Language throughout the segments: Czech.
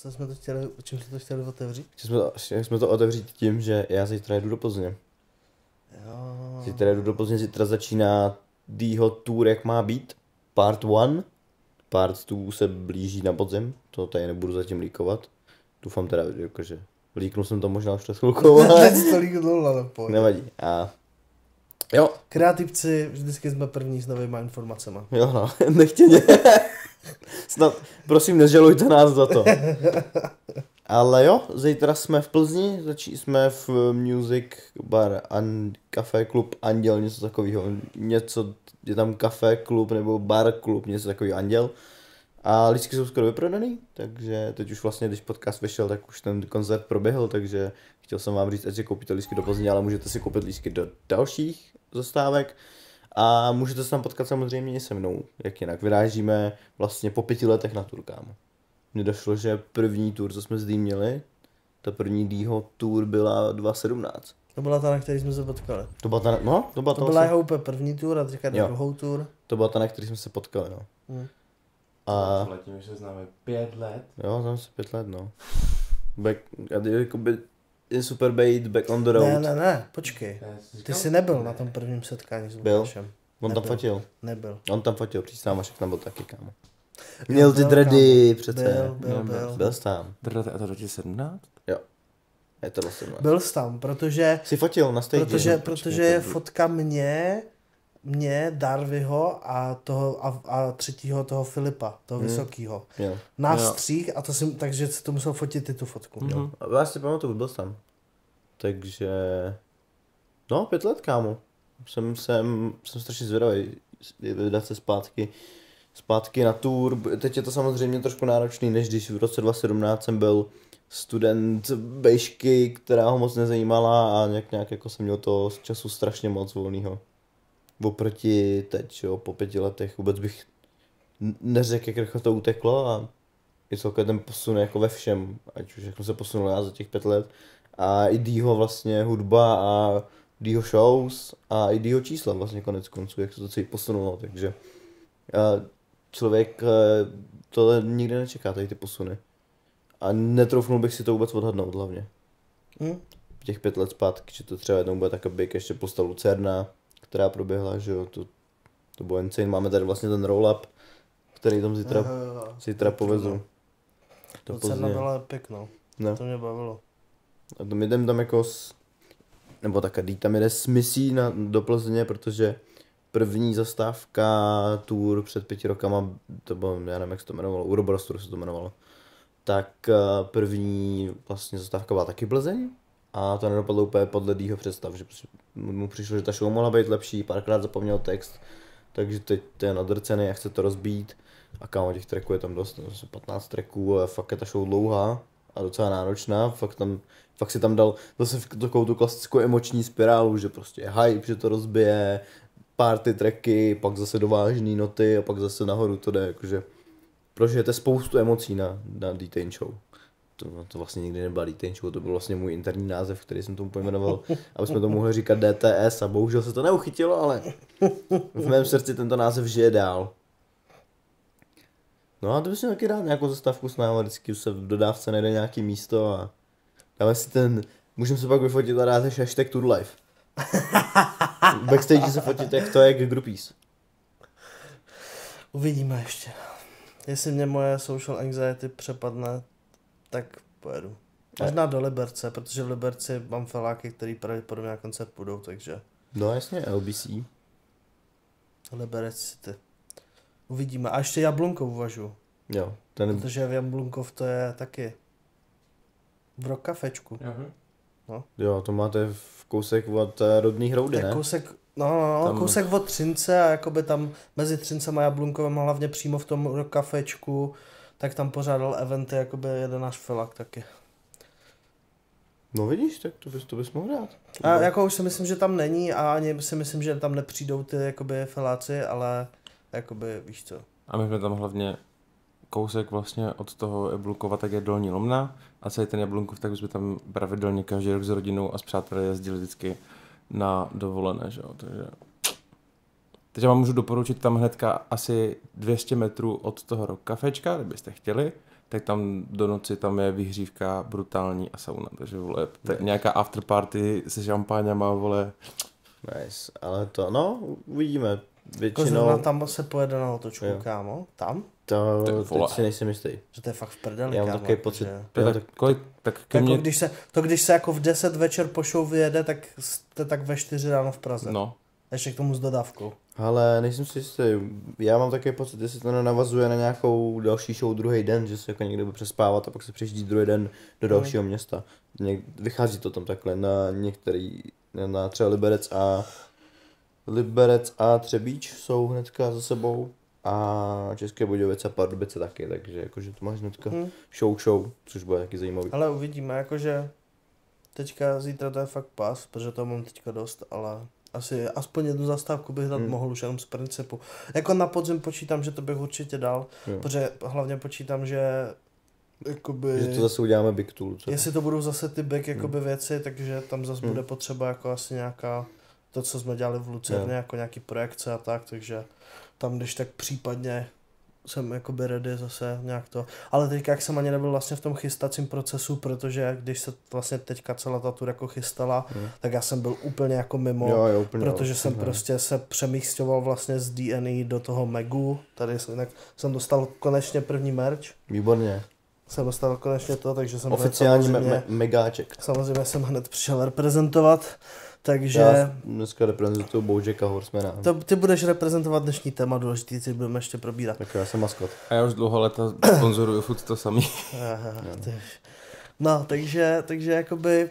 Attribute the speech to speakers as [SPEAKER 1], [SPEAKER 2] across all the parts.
[SPEAKER 1] Čím jsme to chtěli otevřít?
[SPEAKER 2] Jsme to otevřít tím, že já zítra jdu do Plzně.
[SPEAKER 1] Jo.
[SPEAKER 2] Zítra jdu do Plzně, zítra začíná Dýho tour, jak má být. Part 1. Part 2 se blíží na podzim, to tady nebudu zatím líkovat. Doufám teda, že líknul jsem to možná už přes chvilkou, ale
[SPEAKER 1] Teď to líknul, ale pojď.
[SPEAKER 2] nevadí. A jo.
[SPEAKER 1] Kreativci, vždycky jsme první s novýma informacema.
[SPEAKER 2] Jo no, nechtěně. Snad, prosím, nežalujte nás za to. Ale jo, zítra jsme v Plzni, jsme v Music Bar Café Klub Anděl, něco takového. Něco, je tam Café Klub nebo Bar Klub, něco takového Anděl. A lístky jsou skoro vyprodaný, takže teď už vlastně, když podcast vyšel, tak už ten koncert proběhl, takže chtěl jsem vám říct, ať si koupíte lístky do Plzně, ale můžete si koupit lístky do dalších zastávek. A můžete se tam potkat samozřejmě i se mnou, jak jinak. Vyrážíme vlastně po 5 letech na tour, kámo. Mně došlo, že první tour, co jsme s Dým měli, ta první Dýho tour byla 2017.
[SPEAKER 1] To byla ta, na který jsme se potkali.
[SPEAKER 2] To byla ta, no, to byla
[SPEAKER 1] To
[SPEAKER 2] ta
[SPEAKER 1] byla
[SPEAKER 2] vlastně,
[SPEAKER 1] jeho úplně první tour a teďka
[SPEAKER 2] Jo.
[SPEAKER 1] druhou tour.
[SPEAKER 2] to byla ta, na který jsme se potkali, no. A
[SPEAKER 3] Letím, že se známe 5 let.
[SPEAKER 2] jo, tam se 5 let, no. Jakoby je super být back on the road.
[SPEAKER 1] Ne, počkej. Ty jsi nebyl na tom prvním setkání s
[SPEAKER 2] Byl.
[SPEAKER 1] Lukášem.
[SPEAKER 2] On tam
[SPEAKER 1] Nebyl.
[SPEAKER 2] fotil.
[SPEAKER 1] Nebyl.
[SPEAKER 2] On tam fotil, přísám, Vašek tam byl taky, kámo. Měl ty
[SPEAKER 1] byl,
[SPEAKER 2] dready,
[SPEAKER 1] kámo.
[SPEAKER 2] přece.
[SPEAKER 1] Byl.
[SPEAKER 2] Jsi tam.
[SPEAKER 3] A to 2017?
[SPEAKER 2] Jo. Je to 18.
[SPEAKER 1] Byl jsi tam, protože
[SPEAKER 2] Jsi fotil na stage.
[SPEAKER 1] protože je fotka mě, Darvyho a třetího toho Filipa, toho vysokýho.
[SPEAKER 2] Jo.
[SPEAKER 1] Na
[SPEAKER 3] Jo.
[SPEAKER 1] střih a takže si to musel fotit i tu fotku.
[SPEAKER 2] Jo. A já si pamatuju, byl jsi tam. Takže... No, 5 let, kámo. Jsem strašně zvědavý vydat se zpátky na tour. Teď je to samozřejmě trošku náročný, než když v roce 2017 jsem byl student bejšky, která ho moc nezajímala a nějak jako jsem měl to z času strašně moc volného. Oproti teď, jo, po 5 letech vůbec bych neřekl, jak rychle to uteklo a je celkově ten posun jako ve všem, ať už jak jsem se posunul já za těch 5 let a i Dýho vlastně hudba a Dýho shows a i Dýho čísla vlastně konec konců, jak se to celý posunulo, takže člověk tohle nikdy nečeká, tady ty posuny. A netroufnul bych si to vůbec odhadnout hlavně. Těch 5 let zpátky, že to třeba jednou bude tak big, ještě posta Lucerna, která proběhla, že jo, to bylo insane. Máme tady vlastně ten roll-up, který tam zítra povezu. To
[SPEAKER 1] Lucerna byla pěknou,
[SPEAKER 2] no.
[SPEAKER 1] To mě bavilo.
[SPEAKER 2] A to my jdem tam jako nebo tak Dý tam jede s misí do Plzně, protože první zastávka tour před 5 rokama, to bylo, já nevím, jak se to jmenovalo, Uroborostoru se to jmenovalo, tak první vlastně zastávka byla taky Plzeň a to nedopadlo úplně podle Dýho představ, že mu přišlo, že ta show mohla být lepší, párkrát zapomněl text, takže teď to je nadrcený a chce to rozbít a kámo, těch tracků je tam dost, 15 tracků a fakt je ta show dlouhá a docela náročná, fakt si tam dal zase takovou tu klasickou emoční spirálu, že prostě je hype, že to rozbije, party tracky, pak zase do vážný noty a pak zase nahoru to jde, jakože prožijete spoustu emocí na D-Tain Show. To vlastně nikdy nebyla D-Tain Show, to byl vlastně můj interní název, který jsem tomu pojmenoval, aby jsme to mohli říkat DTS a bohužel se to neuchytilo, ale v mém srdci tento název žije dál. No a to bych si taky dát nějakou zastávku s náma, vždycky se v dodávce najde nějaký místo a dáme si můžeme se pak vyfotit a dát hashtag Tour Life. Backstage se fotit jak to je groupies.
[SPEAKER 1] Uvidíme ještě. Jestli mě moje social anxiety přepadne, tak pojedu. Možná do Liberce, protože v Liberci mám feláky, který pravděpodobně na koncert půjdou, takže...
[SPEAKER 2] No jasně, LBC.
[SPEAKER 1] Liberec City. Uvidíme. A ještě Jablunkov uvažu.
[SPEAKER 2] Jo.
[SPEAKER 1] Protože v Jablunkov to je taky v Rock Cafečku.
[SPEAKER 2] Jo, to máte v kousek od rodný Hroudy, ne?
[SPEAKER 1] Kousek, kousek od Třince a jakoby tam mezi Třincem a Jablunkovem a hlavně přímo v tom Rock Cafečku, tak tam pořádal eventy jakoby jeden náš felak taky.
[SPEAKER 2] No vidíš, tak to bys mohl dát.
[SPEAKER 1] A jako už si myslím, že tam není a ani si myslím, že tam nepřijdou ty jakoby feláci, ale jakoby víš co.
[SPEAKER 3] A my jsme tam hlavně kousek vlastně od toho Jablunkova, tak je Dolní Lomna a celý ten Jablunkov, tak jsme tam pravidelně každý rok s rodinou a s přáteli jezdili vždycky na dovolené, že jo, takže vám můžu doporučit tam hnedka asi 200 metrů od toho Rock Cafečka, kdybyste chtěli, tak tam do noci tam je vyhřívka brutální a sauna, takže vole, nějaká afterparty se šampáňama, vole.
[SPEAKER 2] Nice, ale to, no, uvidíme.
[SPEAKER 1] Jako zrovna tam se pojede na otočku, kámo? Tam?
[SPEAKER 2] To teď si nejsem jistý.
[SPEAKER 1] Že to je fakt v prdeli,
[SPEAKER 2] Já mám
[SPEAKER 1] kámo.
[SPEAKER 2] takový pocit.
[SPEAKER 1] Jako když se jako v 10 večer po show vyjede, tak jste tak ve 4 ráno v Praze.
[SPEAKER 3] No.
[SPEAKER 1] Ještě k tomu s dodávkou.
[SPEAKER 2] Ale nejsem si jistý. Já mám takový pocit, jestli to nenavazuje na nějakou další show druhý den, že se jako někde bude přespávat a pak se přijíždí druhý den do dalšího města. Vychází to tam takhle na některý, na třeba Liberec a Třebíč jsou hnedka za sebou a České Budějovice a Pardubice taky, takže jakože to máš hnedka show, což bude taky zajímavý.
[SPEAKER 1] Ale uvidíme, jakože teďka zítra to je fakt pas, protože to mám teďka dost, ale asi aspoň jednu zastávku bych dát mohl už jenom z principu. Jako na podzim počítám, že to bych určitě dal, protože hlavně počítám, že jakoby...
[SPEAKER 2] Že to zase uděláme Big Tool. Co?
[SPEAKER 1] Jestli to budou zase ty big jakoby věci, takže tam zase bude potřeba jako asi nějaká, to co jsme dělali v Lucerně, jako nějaký projekce a tak, takže tam když tak případně jsem jakoby ready zase nějak to, ale teďka jak jsem ani nebyl vlastně v tom chystacím procesu, protože když se vlastně teďka celá ta tour jako chystala, tak já jsem byl úplně jako mimo, protože jsem prostě se přemísťoval vlastně z DNI do toho Megu, tady jsem dostal konečně první merch.
[SPEAKER 2] Výborně.
[SPEAKER 1] Jsem dostal konečně to, takže jsem
[SPEAKER 2] oficiální megáček.
[SPEAKER 1] Samozřejmě jsem hned přišel reprezentovat, takže...
[SPEAKER 2] Já dneska reprezentuju Bojacka Horsemana.
[SPEAKER 1] Ty budeš reprezentovat dnešní téma, důležitý, ty budeme ještě probírat.
[SPEAKER 2] Tak já jsem maskot.
[SPEAKER 3] A já už dlouho leta sponzoruju furt to samý.
[SPEAKER 1] No, takže jakoby...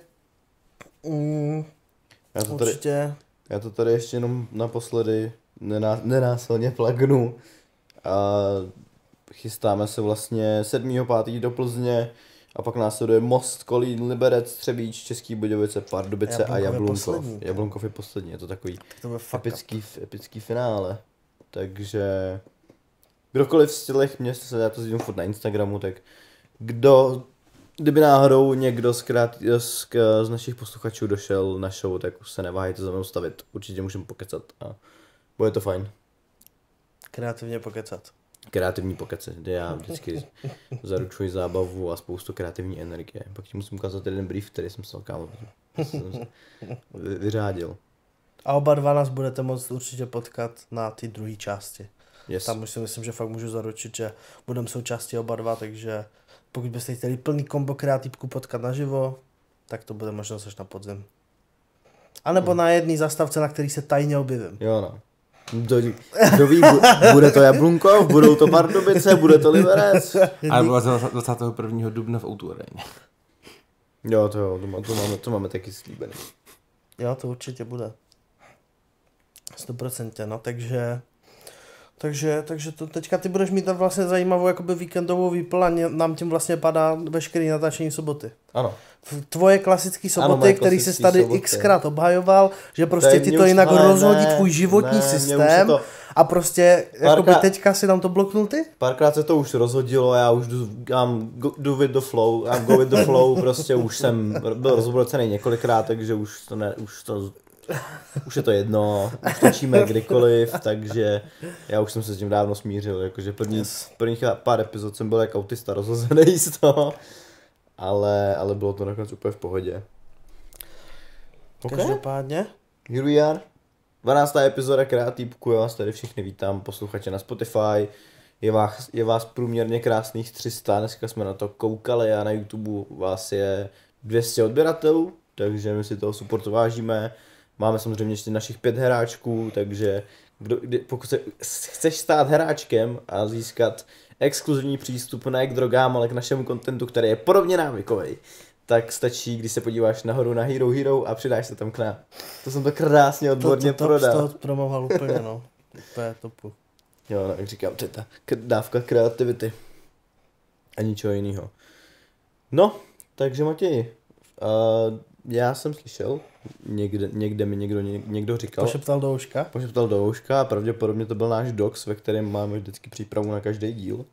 [SPEAKER 2] Já to tady ještě jenom naposledy nenásilně plagnu. A chystáme se vlastně 7.5. do Plzně a pak následuje Most, Kolín, Liberec, Třebíč, Český Budějovice, Pardubice a Jablunkov. Jablunkov je poslední, je to takový epický finále. Takže kdokoliv z těch měst, já to vidím furt na Instagramu, tak kdyby náhodou někdo z našich posluchačů došel na show, tak už se neváhejte za mnou stavit. Určitě můžeme pokecat a bude to fajn. Kreativní pokece, kde já vždycky zaručuji zábavu a spoustu kreativní energie. Pak ti musím ukázat jeden brief, který jsem se vyřádil.
[SPEAKER 1] A oba dva nás budete moct určitě potkat na té druhé části.
[SPEAKER 2] Yes.
[SPEAKER 1] Tam už si myslím, že fakt můžu zaručit, že budeme součástí oba dva, takže pokud byste chtěli plný kombo kreativku potkat naživo, tak to bude možnost až na podzim. A nebo na jedné zastavce, na který se tajně objevím.
[SPEAKER 2] Jo no. Kdo ví, bude to Jablunkov, budou to Pardubice, bude to Liberec.
[SPEAKER 3] Ale bylo 21. dubna v O2 Areně.
[SPEAKER 2] Jo, to máme taky slíbené.
[SPEAKER 1] Jo, to určitě bude. 100%, no, takže to teďka ty budeš mít vlastně zajímavou jakoby víkendovou výplň a nám tím vlastně padá veškerý natáčení soboty.
[SPEAKER 2] Ano.
[SPEAKER 1] Tvoje klasické soboty, který jsi tady xkrát obhajoval, že prostě ti to jinak rozhodí tvůj životní systém a prostě jakoby teďka si nám to bloknul ty?
[SPEAKER 2] Párkrát se to už rozhodilo, já už jdu with the flow, I'm go with the flow, prostě už jsem byl rozhodcený několikrát, takže už je to jedno, už točíme kdykoliv, takže já už jsem se s tím dávno smířil, jakože prvních pár epizod jsem byl jak autista rozhozený z toho, ale bylo to nakonec úplně v pohodě.
[SPEAKER 1] Každopádně.
[SPEAKER 2] Here we are. 12. epizoda Kreatýpku, já vás tady všichni vítám, posluchače na Spotify, je vás průměrně krásných 300, dneska jsme na to koukali a na YouTube vás je 200 odběratelů, takže my si toho supportu vážíme. Máme samozřejmě ještě našich 5 hráčků, takže pokud chceš stát hráčkem a získat exkluzivní přístup ne k drogám, ale k našemu kontentu, který je podobně návykový, tak stačí, když se podíváš nahoru na Hero Hero a přidáš se tam k nám. To jsem to krásně odborně prodal.
[SPEAKER 1] To promoval úplně, no. Úplně topu.
[SPEAKER 2] Jo, no, jak říkám, to je ta dávka kreativity. A ničeho jiného. No, takže Matěj, já jsem slyšel, někde mi někdo říkal.
[SPEAKER 1] Pošeptal do
[SPEAKER 2] ouška a pravděpodobně to byl náš docs, ve kterém máme vždycky přípravu na každý díl.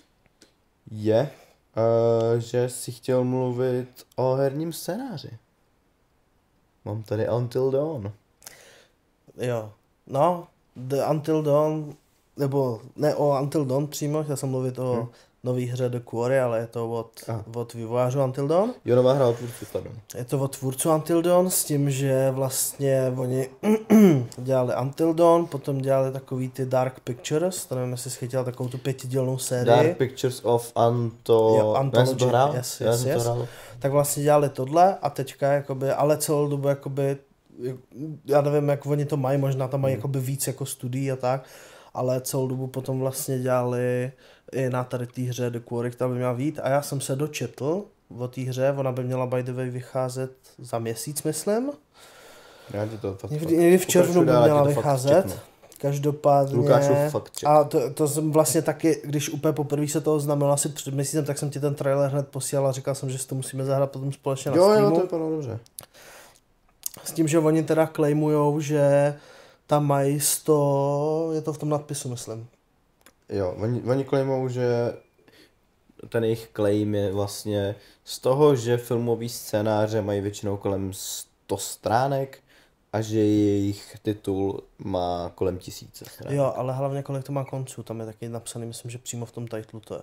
[SPEAKER 2] Že si chtěl mluvit o herním scénáři. Mám tady Until Dawn.
[SPEAKER 1] Jo, no, The Until Dawn, nebo ne o Until Dawn přímo, já jsem mluvit o nový hře The Quarry, ale je to od vývojářů Until Dawn.
[SPEAKER 2] Jo, nová hra od tvůrců, pardon.
[SPEAKER 1] Je to od tvůrců Until Dawn s tím, že vlastně oni dělali Until Dawn, potom dělali takový ty Dark Pictures, to nevím, jestli jsi chytil takovou tu 5dílnou sérii.
[SPEAKER 2] Dark Pictures of
[SPEAKER 1] Anthology,
[SPEAKER 2] yes.
[SPEAKER 1] Tak vlastně dělali tohle a teďka jakoby, ale celou dobu jakoby, já nevím, jak oni to mají, možná tam mají jakoby víc jako studií a tak, ale celou dobu potom vlastně dělali i na tady té hře The Quarry, která by měla vyjít a já jsem se dočetl o té hře, ona by měla by the way vycházet za měsíc, myslím. Někdy v červnu by měla vycházet. Každopádně.
[SPEAKER 2] Lukášův fakt check.
[SPEAKER 1] A to jsem vlastně taky, když úplně poprvé se toho znamenalo asi před měsícem, tak jsem ti ten trailer hned posílal a říkal jsem, že si to musíme zahrát potom společně na Steamu.
[SPEAKER 2] Jo, to vypadalo dobře.
[SPEAKER 1] S tím, že oni teda claimujou, že tam mají 100, je to v tom nadpisu, myslím.
[SPEAKER 2] Jo, oni claimujou, že ten jejich claim je vlastně z toho, že filmový scénáře mají většinou kolem 100 stránek a že jejich titul má kolem 1000 stránek.
[SPEAKER 1] Jo, ale hlavně kolik to má konců, tam je taky napsaný, myslím, že přímo v tom titlu to je.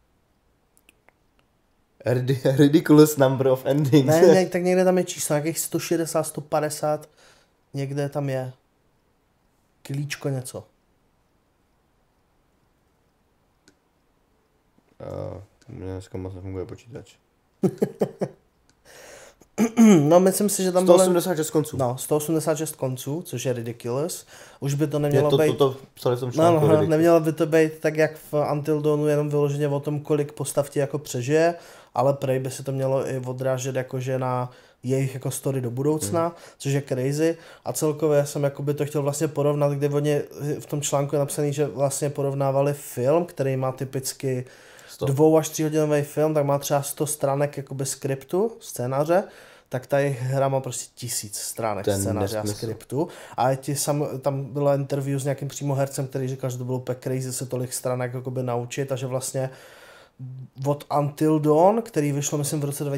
[SPEAKER 2] Ridiculous number of endings.
[SPEAKER 1] Ne, tak někde tam je číslo, nějakých 160, 150, někde tam je. Kilíčko něco.
[SPEAKER 2] Mně dneska moc nefunguje počítač.
[SPEAKER 1] No, myslím si, že tam
[SPEAKER 2] 186 konců.
[SPEAKER 1] No, 186 konců, což je ridiculous. Už by to nemělo být...
[SPEAKER 2] To psali v tom článku.
[SPEAKER 1] No, nemělo by to být tak, jak v Until Dawnu, jenom vyloženě o tom, kolik postav ti jako přežije, ale prej by se to mělo i odrážet jakože na jejich jako story do budoucna, což je crazy. A celkově jsem jakoby to chtěl vlastně porovnat, kde oni v tom článku je napsaný, že vlastně porovnávali film, který má typicky 2 až 3 hodinový film, tak má třeba 100 stránek jakoby skriptu, scénáře, tak ta jejich hra má prostě 1000 stránek scénáře a skriptu. A tam byla interview s nějakým přímo hercem, který říkal, že to bylo úplně crazy se tolik stránek jakoby naučit a že vlastně od Until Dawn, který vyšlo myslím v roce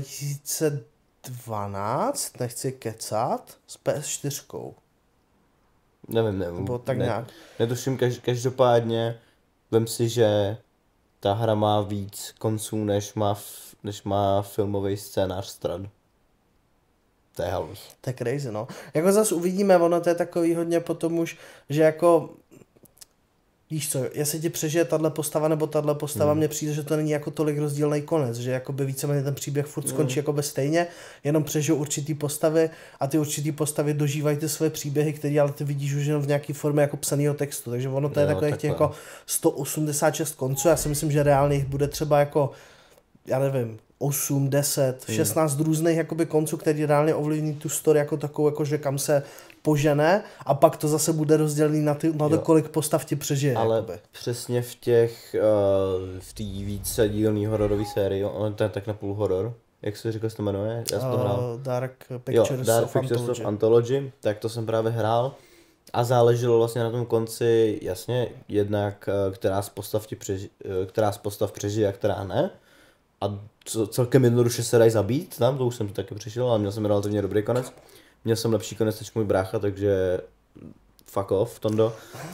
[SPEAKER 1] 2012, nechci kecat, s PS4.
[SPEAKER 2] Nevím.
[SPEAKER 1] Nebo tak nějak.
[SPEAKER 2] Netuším, každopádně vem si, že ta hra má víc konců, než má filmový scénář stran. To je halus.
[SPEAKER 1] To je crazy, no. Jako zase uvidíme, ono to je takový hodně potom už, že jako víš co, jestli ti přežije tahle postava nebo tahle postava, mně přijde, že to není jako tolik rozdílný konec, že jakoby víceméně ten příběh furt skončí jakoby stejně, jenom přežijou určitý postavy a ty určitý postavy dožívají ty své příběhy, které ale ty vidíš už jenom v nějaké formě jako psanýho textu, takže ono to je takových těch jako 186 konců, já si myslím, že reálně jich bude třeba jako, já nevím, 8, 10, 16 různých jakoby konců, který reálně ovlivní tu story jako takovou, jakože kam se požene a pak to zase bude rozdělený na to, kolik postav ti přežije.
[SPEAKER 2] Ale
[SPEAKER 1] jakoby.
[SPEAKER 2] přesně v té více dílný hororové sérii, on to je tak na půl horor, jak se říkal, se to jmenuje? Já jsem to hrál.
[SPEAKER 1] Dark Pictures,
[SPEAKER 2] Dark Pictures of Anthology, tak to jsem právě hrál a záleželo vlastně na tom konci, jasně, jednak která z postav přežije a která ne. A celkem jednoduše se dají zabít tam, to už jsem to taky přišel, ale měl jsem relativně dobrý konec. Měl jsem lepší konec než můj brácha, takže fuck off, Tondo.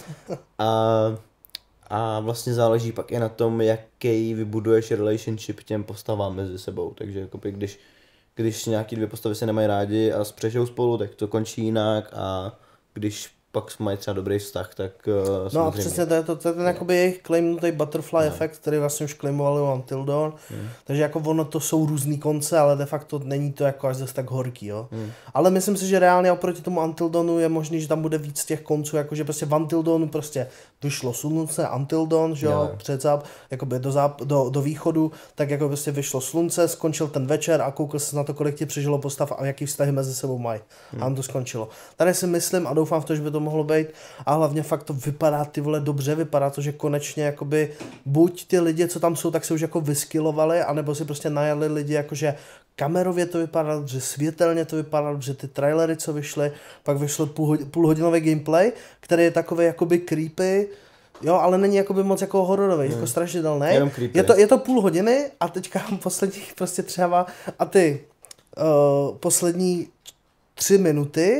[SPEAKER 2] A vlastně záleží pak i na tom, jaký vybuduješ relationship těm postavám mezi sebou. Takže jakoby, když nějaký dvě postavy se nemají rádi a přežijou spolu, tak to končí jinak a když pak mají třeba dobrý vztah, tak
[SPEAKER 1] no a přesně to je ten jakoby jejich claimnutý butterfly efekt, který vlastně už claimovali o Until Dawn, takže jako ono to jsou různý konce, ale de facto není to jako až zase tak horký, jo. Ale myslím si, že reálně oproti tomu Until Dawnu je možný, že tam bude víc těch konců, jakože prostě v Until Dawnu prostě vyšlo slunce, Until Dawn, že jo, jakoby do východu, tak jako prostě vyšlo slunce, skončil ten večer a koukal se na to, kolik ti přežilo postav a jaký vztahy mezi sebou mají. A on to skončilo. Tady si myslím a doufám v to, že by to mohlo být a hlavně fakt to vypadá ty vole dobře, vypadá to, že konečně jakoby buď ty lidi, co tam jsou, tak se už jako vyskillovali, anebo si prostě najali lidi, jakože kamerově to vypadá dobře, světelně to vypadá dobře, ty trailery, co vyšly, pak vyšlo půlhodinový gameplay, který je takový jakoby creepy, jo, ale není jakoby moc jako hororový, jako strašidelný. Je to půl hodiny a teďka posledních prostě třeba a ty poslední 3 minuty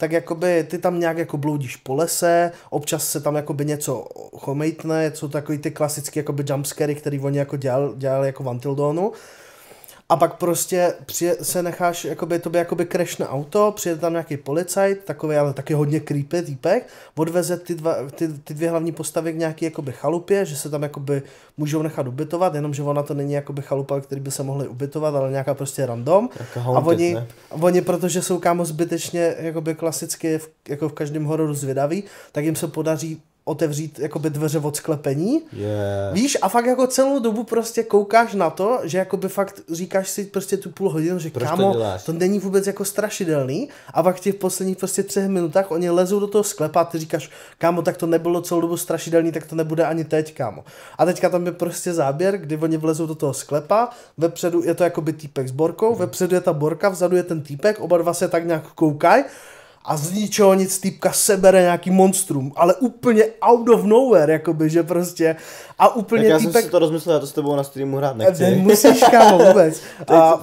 [SPEAKER 1] tak jakoby ty tam nějak jako bloudíš po lese, občas se tam jakoby něco chomejtne, jsou takový ty klasické jakoby jumpscary, který oni jako dělali jako v Until Dawnu. A pak prostě se necháš, tobě jakoby crashne auto, přijede tam nějaký policajt, takový, ale taky hodně creepy týpek, odveze ty dvě hlavní postavy k nějaký jakoby chalupě, že se tam jakoby můžou nechat ubytovat, jenomže ona to není jakoby chalupa, který by se mohli ubytovat, ale nějaká prostě random.
[SPEAKER 2] Haunted,
[SPEAKER 1] a oni, protože jsou kámo zbytečně jakoby klasicky jako v každém hororu zvědaví, tak jim se podaří otevřít jakoby dveře od sklepení.
[SPEAKER 2] Yeah.
[SPEAKER 1] Víš, a fakt jako celou dobu prostě koukáš na to, že jakoby fakt říkáš si prostě tu půl hodinu, že
[SPEAKER 2] proč
[SPEAKER 1] kámo,
[SPEAKER 2] to
[SPEAKER 1] není vůbec jako strašidelný, a pak v těch posledních prostě 3 minutách oni lezou do toho sklepa a ty říkáš, kámo, tak to nebylo celou dobu strašidelný, tak to nebude ani teď, kámo. A teďka tam je prostě záběr, kdy oni vlezou do toho sklepa, vepředu je to jakoby týpek s borkou, vepředu je ta borka, vzadu je ten týpek, oba dva se tak nějak koukají. A z ničeho nic týpka sebere nějaký monstrum, ale úplně out of nowhere, jakoby, že prostě, a úplně
[SPEAKER 2] tak já
[SPEAKER 1] týpek...
[SPEAKER 2] jsem si to rozmyslel, já to s tebou na streamu hrát nechci.
[SPEAKER 1] Nemusíš, kámo, vůbec. A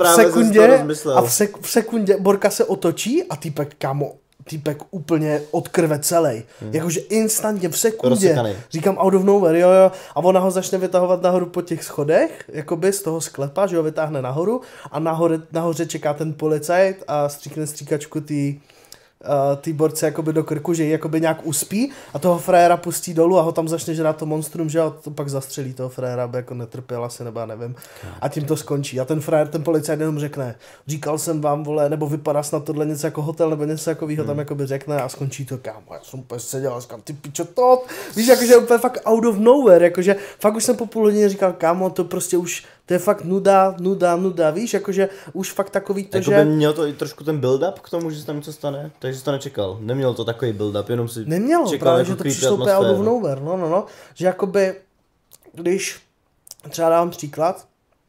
[SPEAKER 1] v sekundě Borka se otočí a týpek úplně od krve celej. Jakože instantně v sekundě.
[SPEAKER 2] Rozsekanej.
[SPEAKER 1] Říkám out of nowhere, jo. A ona ho začne vytahovat nahoru po těch schodech, jakoby z toho sklepa, že ho vytáhne nahoru a nahoře čeká ten policajt a stříkne stříkačku tý borce jakoby do krku, že ji jakoby nějak uspí a toho frajera pustí dolů a ho tam začne žrát to monstrum, že a to pak zastřelí toho frajera, aby jako netrpěl asi, nebo já nevím. A tím to skončí. A ten frajer, ten policajt jenom řekne, říkal jsem vám, vole, nebo vypadá snad tohle něco jako hotel, nebo něco takového tam jakoby řekne a skončí to, kámo. Já jsem úplně seděl a říkám, ty pičo to, víš, jakože úplně fakt out of nowhere, jakože fakt už jsem po půl hodině říkal, kámo, to prostě už to je fakt nuda, víš, jakože už fakt takový to,
[SPEAKER 2] že... Mělo to i trošku ten build-up k tomu, že se tam něco stane, takže jsi to nečekal. Nemělo to takový build-up, jenom si
[SPEAKER 1] nemělo,
[SPEAKER 2] čekal
[SPEAKER 1] právě,
[SPEAKER 2] jako
[SPEAKER 1] že to přišlo úplně out of nowhere, no, že jakoby, když třeba dám příklad,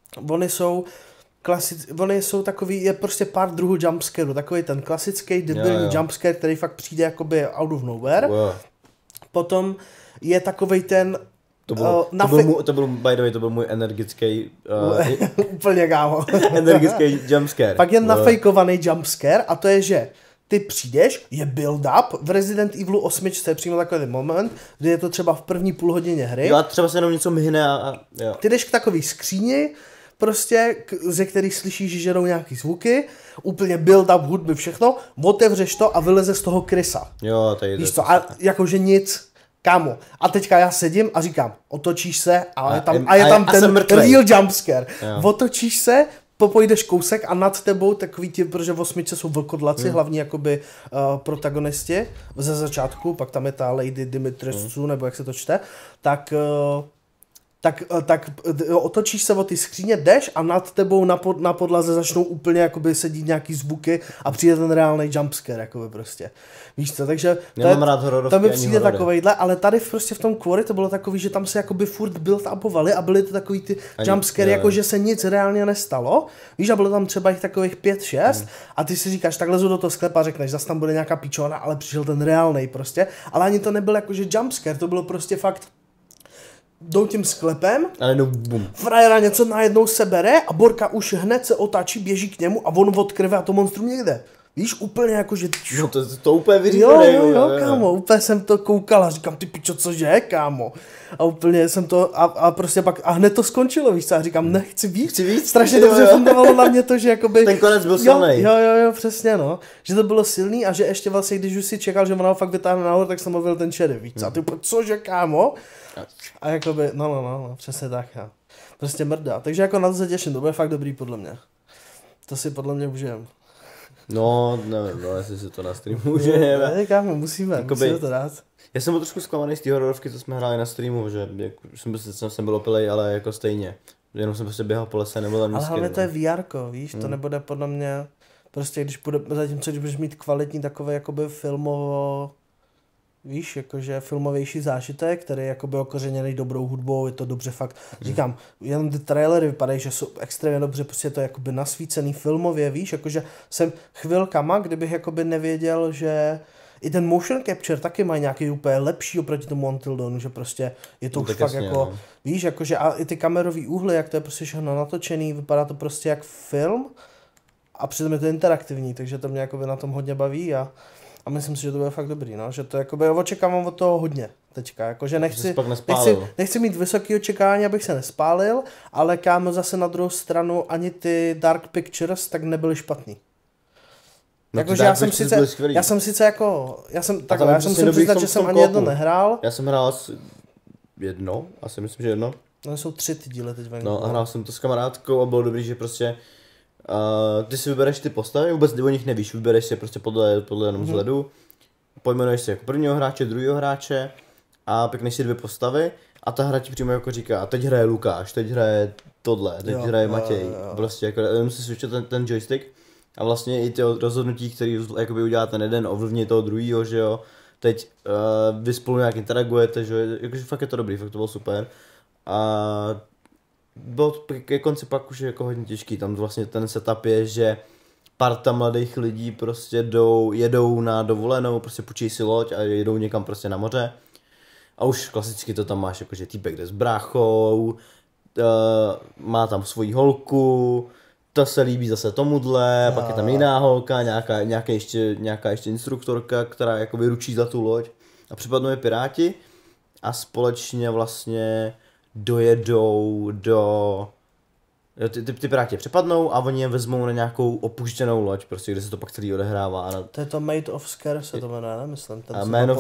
[SPEAKER 1] oni jsou takový, je prostě pár druhů jumpscareů, takový ten klasický debilní jumpscare, který fakt přijde jakoby out of nowhere. Wow. Potom je takovej ten
[SPEAKER 2] to byl, by the way, to byl můj energický...
[SPEAKER 1] úplně kámo.
[SPEAKER 2] energický jumpscare.
[SPEAKER 1] Pak je nafejkovaný jumpscare a to je, že ty přijdeš, je build-up, v Resident Evilu 8 je přímo takový moment, kdy je to třeba v první půl hodině hry.
[SPEAKER 2] Jo, a třeba se jenom něco mihne jo.
[SPEAKER 1] Ty jdeš k takový skříni, prostě, ze kterých slyšíš, že jdou nějaký zvuky, úplně build-up, hudby, všechno, otevřeš to a vyleze z toho krysa.
[SPEAKER 2] Jo, to je.
[SPEAKER 1] Víš co, a jakože nic. Kámo, a teďka já sedím a říkám, otočíš se a je tam ten real jumpscare. Otočíš se, popojdeš kousek a nad tebou takový ti, protože v 8 jsou vlkodlaci, hlavní jakoby protagonisti ze začátku, pak tam je ta Lady Dimitrescu, nebo jak se to čte, tak otočíš se o ty skříně, jdeš a nad tebou na podlaze začnou úplně jakoby sedít nějaký zvuky a přijde ten reálný jumpscare, jakoby prostě. Víš co, takže to mi přijde takovejhle, ale tady prostě v tom Quarry to bylo takový, že tam se jakoby furt build-upovali a byly to takový ty jumpscare, jako že se nic reálně nestalo. Víš, a bylo tam třeba jich takových 5-6 a ty si říkáš, tak lezu do toho sklepa a řekneš, zase tam bude nějaká pičovna, ale přišel ten reálnej prostě, ale ani to nebyl jakože jumpscare, to bylo prostě fakt jdou tím sklepem, frajera něco najednou sebere a Borka už hned se otáčí, běží k němu a on od krve a to monstrum někde. Víš, úplně jako, že...
[SPEAKER 2] No to úplně vyřízené.
[SPEAKER 1] Jo, kámo, úplně jsem to koukal a říkám, ty pičo, cože, kámo. A úplně jsem to, a prostě pak, a hned to skončilo, víš co, a říkám, nechci víc. Strašně dobře fungovalo na mě to, že jakoby...
[SPEAKER 2] Ten konec byl silný.
[SPEAKER 1] Jo, přesně, no. Že to bylo silný a že ještě vlastně, když už si čekal, že ona ho fakt vytáhne nahoru, tak jsem mluvil ten šedý, víc. A ty úplně, cože, kámo. A jakoby, no, přesně tak, jo. Prostě mrdá. Takže jako na to se těším, to bude fakt dobrý podle mě. To si podle mě užijem.
[SPEAKER 2] No, nevím, jestli si to na streamu užijeme.
[SPEAKER 1] Ne, kámo, musíme to dát.
[SPEAKER 2] Já jsem byl trošku zklamaný z té hororovky, co jsme hráli na streamu, že jsem byl opilej, ale jako stejně. Jenom jsem prostě běhal po lese, nebo tam nic.
[SPEAKER 1] Ale hlavně to je VR-ko, víš, to nebude podle mě, prostě zatímco když budeš mít kvalitní takové jakoby víš, jakože filmovější zážitek, který je jakoby okořeněný dobrou hudbou, je to dobře fakt. Říkám, jenom ty trailery vypadají, že jsou extrémně dobře, prostě je to jakoby nasvícený filmově, víš, jakože jsem chvilkama, kdybych jakoby nevěděl, že i ten motion capture taky má nějaký úplně lepší oproti tomu Until Dawn, že prostě je to už fakt jasně, jako, víš, jakože a i ty kamerový úhly, jak to je prostě všechno natočený, vypadá to prostě jak film a přitom je to interaktivní, takže to mě jakoby na tom hodně baví a A myslím si, že to bude fakt dobrý, no, že to jakoby očekávám od toho hodně teďka, jakože nechci mít vysoké očekávání, abych se nespálil, ale kámo zase na druhou stranu ani ty Dark Pictures tak nebyly špatný.
[SPEAKER 2] No
[SPEAKER 1] jakože já jsem si přiznat, že jsem ani jedno nehrál.
[SPEAKER 2] Já jsem hrál jedno, asi myslím, že jedno.
[SPEAKER 1] No jsou 3 ty díly teď venku.
[SPEAKER 2] No a hrál jsem to s kamarádkou a bylo dobrý, že prostě ty si vybereš ty postavy, vůbec o nich nevíš, vybereš si je prostě podle jenom vzhledu, pojmenuješ si jako prvního hráče, druhého hráče a pěkneš si 2 postavy a ta hra ti přímo jako říká, teď hraje Lukáš, teď hraje tohle, teď hraje Matěj, prostě jako jenom si switchuje ten joystick a vlastně i ty rozhodnutí, které jakoby udělá ten jeden, ovlivní toho druhého, že jo, teď vy spolu nějak interagujete, že jo, jakože fakt je to dobrý, fakt to bylo super a bylo ke konci pak už jako hodně těžký, tam vlastně ten setup je, že parta mladých lidí prostě jedou na dovolenou, prostě půjčí si loď a jedou někam prostě na moře a už klasicky to tam máš, jakože týpek jde s bráchou, má tam svoji holku, ta se líbí zase tomuhle, pak je tam jiná holka, nějaká ještě instruktorka, která jako vyručí za tu loď a připadnou je piráti a společně vlastně dojedou do... Ty piráti přepadnou a oni je vezmou na nějakou opuštěnou loď, prostě, kde se to pak celý odehrává.
[SPEAKER 1] To je to Made of Scare se to jmenuje, ne? Myslím.
[SPEAKER 2] Man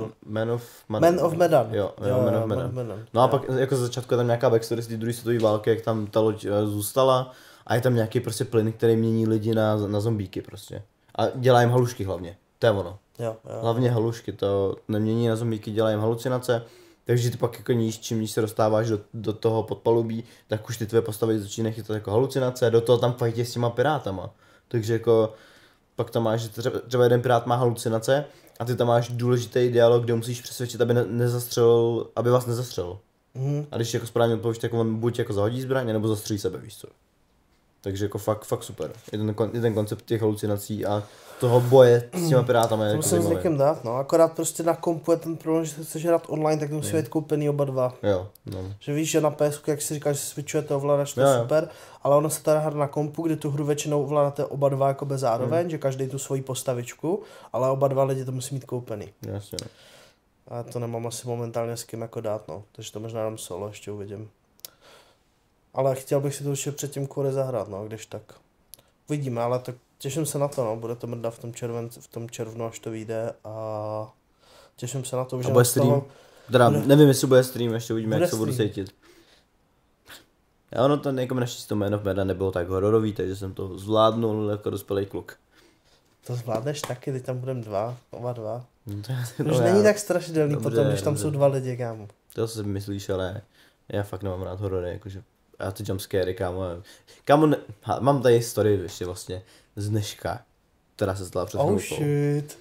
[SPEAKER 2] of Medan.
[SPEAKER 1] Jo,
[SPEAKER 2] Man of Medan. No a pak jako za začátku je tam nějaká backstory z té druhé světové války, jak tam ta loď zůstala a je tam nějaký prostě plyn, který mění lidi na zombíky prostě. A dělá jim halušky hlavně, to je ono.
[SPEAKER 1] Jo.
[SPEAKER 2] Hlavně halušky, to nemění na zombíky, dělá jim halucinace. Takže ty pak jako čím se dostáváš do toho podpalubí, tak už ty tvé postavy začínají chytat jako halucinace, do toho tam fajtě s těma pirátama. Takže jako pak tam máš, že třeba jeden pirát má halucinace a ty tam máš důležitý dialog, kde musíš přesvědčit, aby vás nezastřelil. A když jako správně odpovíš, tak on buď jako zahodí zbraň, nebo zastřelí sebe, víš co. Takže jako fakt super. Je ten koncept těch halucinací a toho boje s těma pirátama je
[SPEAKER 1] to
[SPEAKER 2] jako
[SPEAKER 1] musím s někým dát, no. Akorát prostě na kompu je ten problém, že chceš hrát online, tak musí být koupený oba dva.
[SPEAKER 2] Jo, no.
[SPEAKER 1] Že víš, že na PS, jak si říkáš, že switchujete ovladač, to je super, ale ono se teda hra na kompu, kdy tu hru většinou ovládáte oba dva jako bez zároveň, že každý tu svoji postavičku, ale oba dva lidi to musí mít koupený.
[SPEAKER 2] Jasně.
[SPEAKER 1] A to nemám asi momentálně s kým jako dát, no. Takže to možná jenom solo ještě uvidím. Ale chtěl bych si to ještě předtím kvůli zahrát, no, když tak. Vidíme, ale tak těším se na to, no, bude to mrda v tom červnu, až to vyjde a těším se na to, že...
[SPEAKER 2] A bude stream? Nevím, jestli bude stream, ještě uvidíme, jak se budu cítit. Já ono to jako naštěstí to Man of Medan nebylo tak hororový, takže jsem to zvládnul jako dospělý kluk.
[SPEAKER 1] To zvládneš taky, teď tam budeme oba dva. To už není tak strašidelný dobře, potom, když tam jsou 2 lidi, kámo.
[SPEAKER 2] To si myslíš, ale já fakt nemám rád horory, jakože... Já ty jumpscary, kámo, mám tady story ještě vlastně z dneška, která se stala před chvilkou.
[SPEAKER 1] Shit.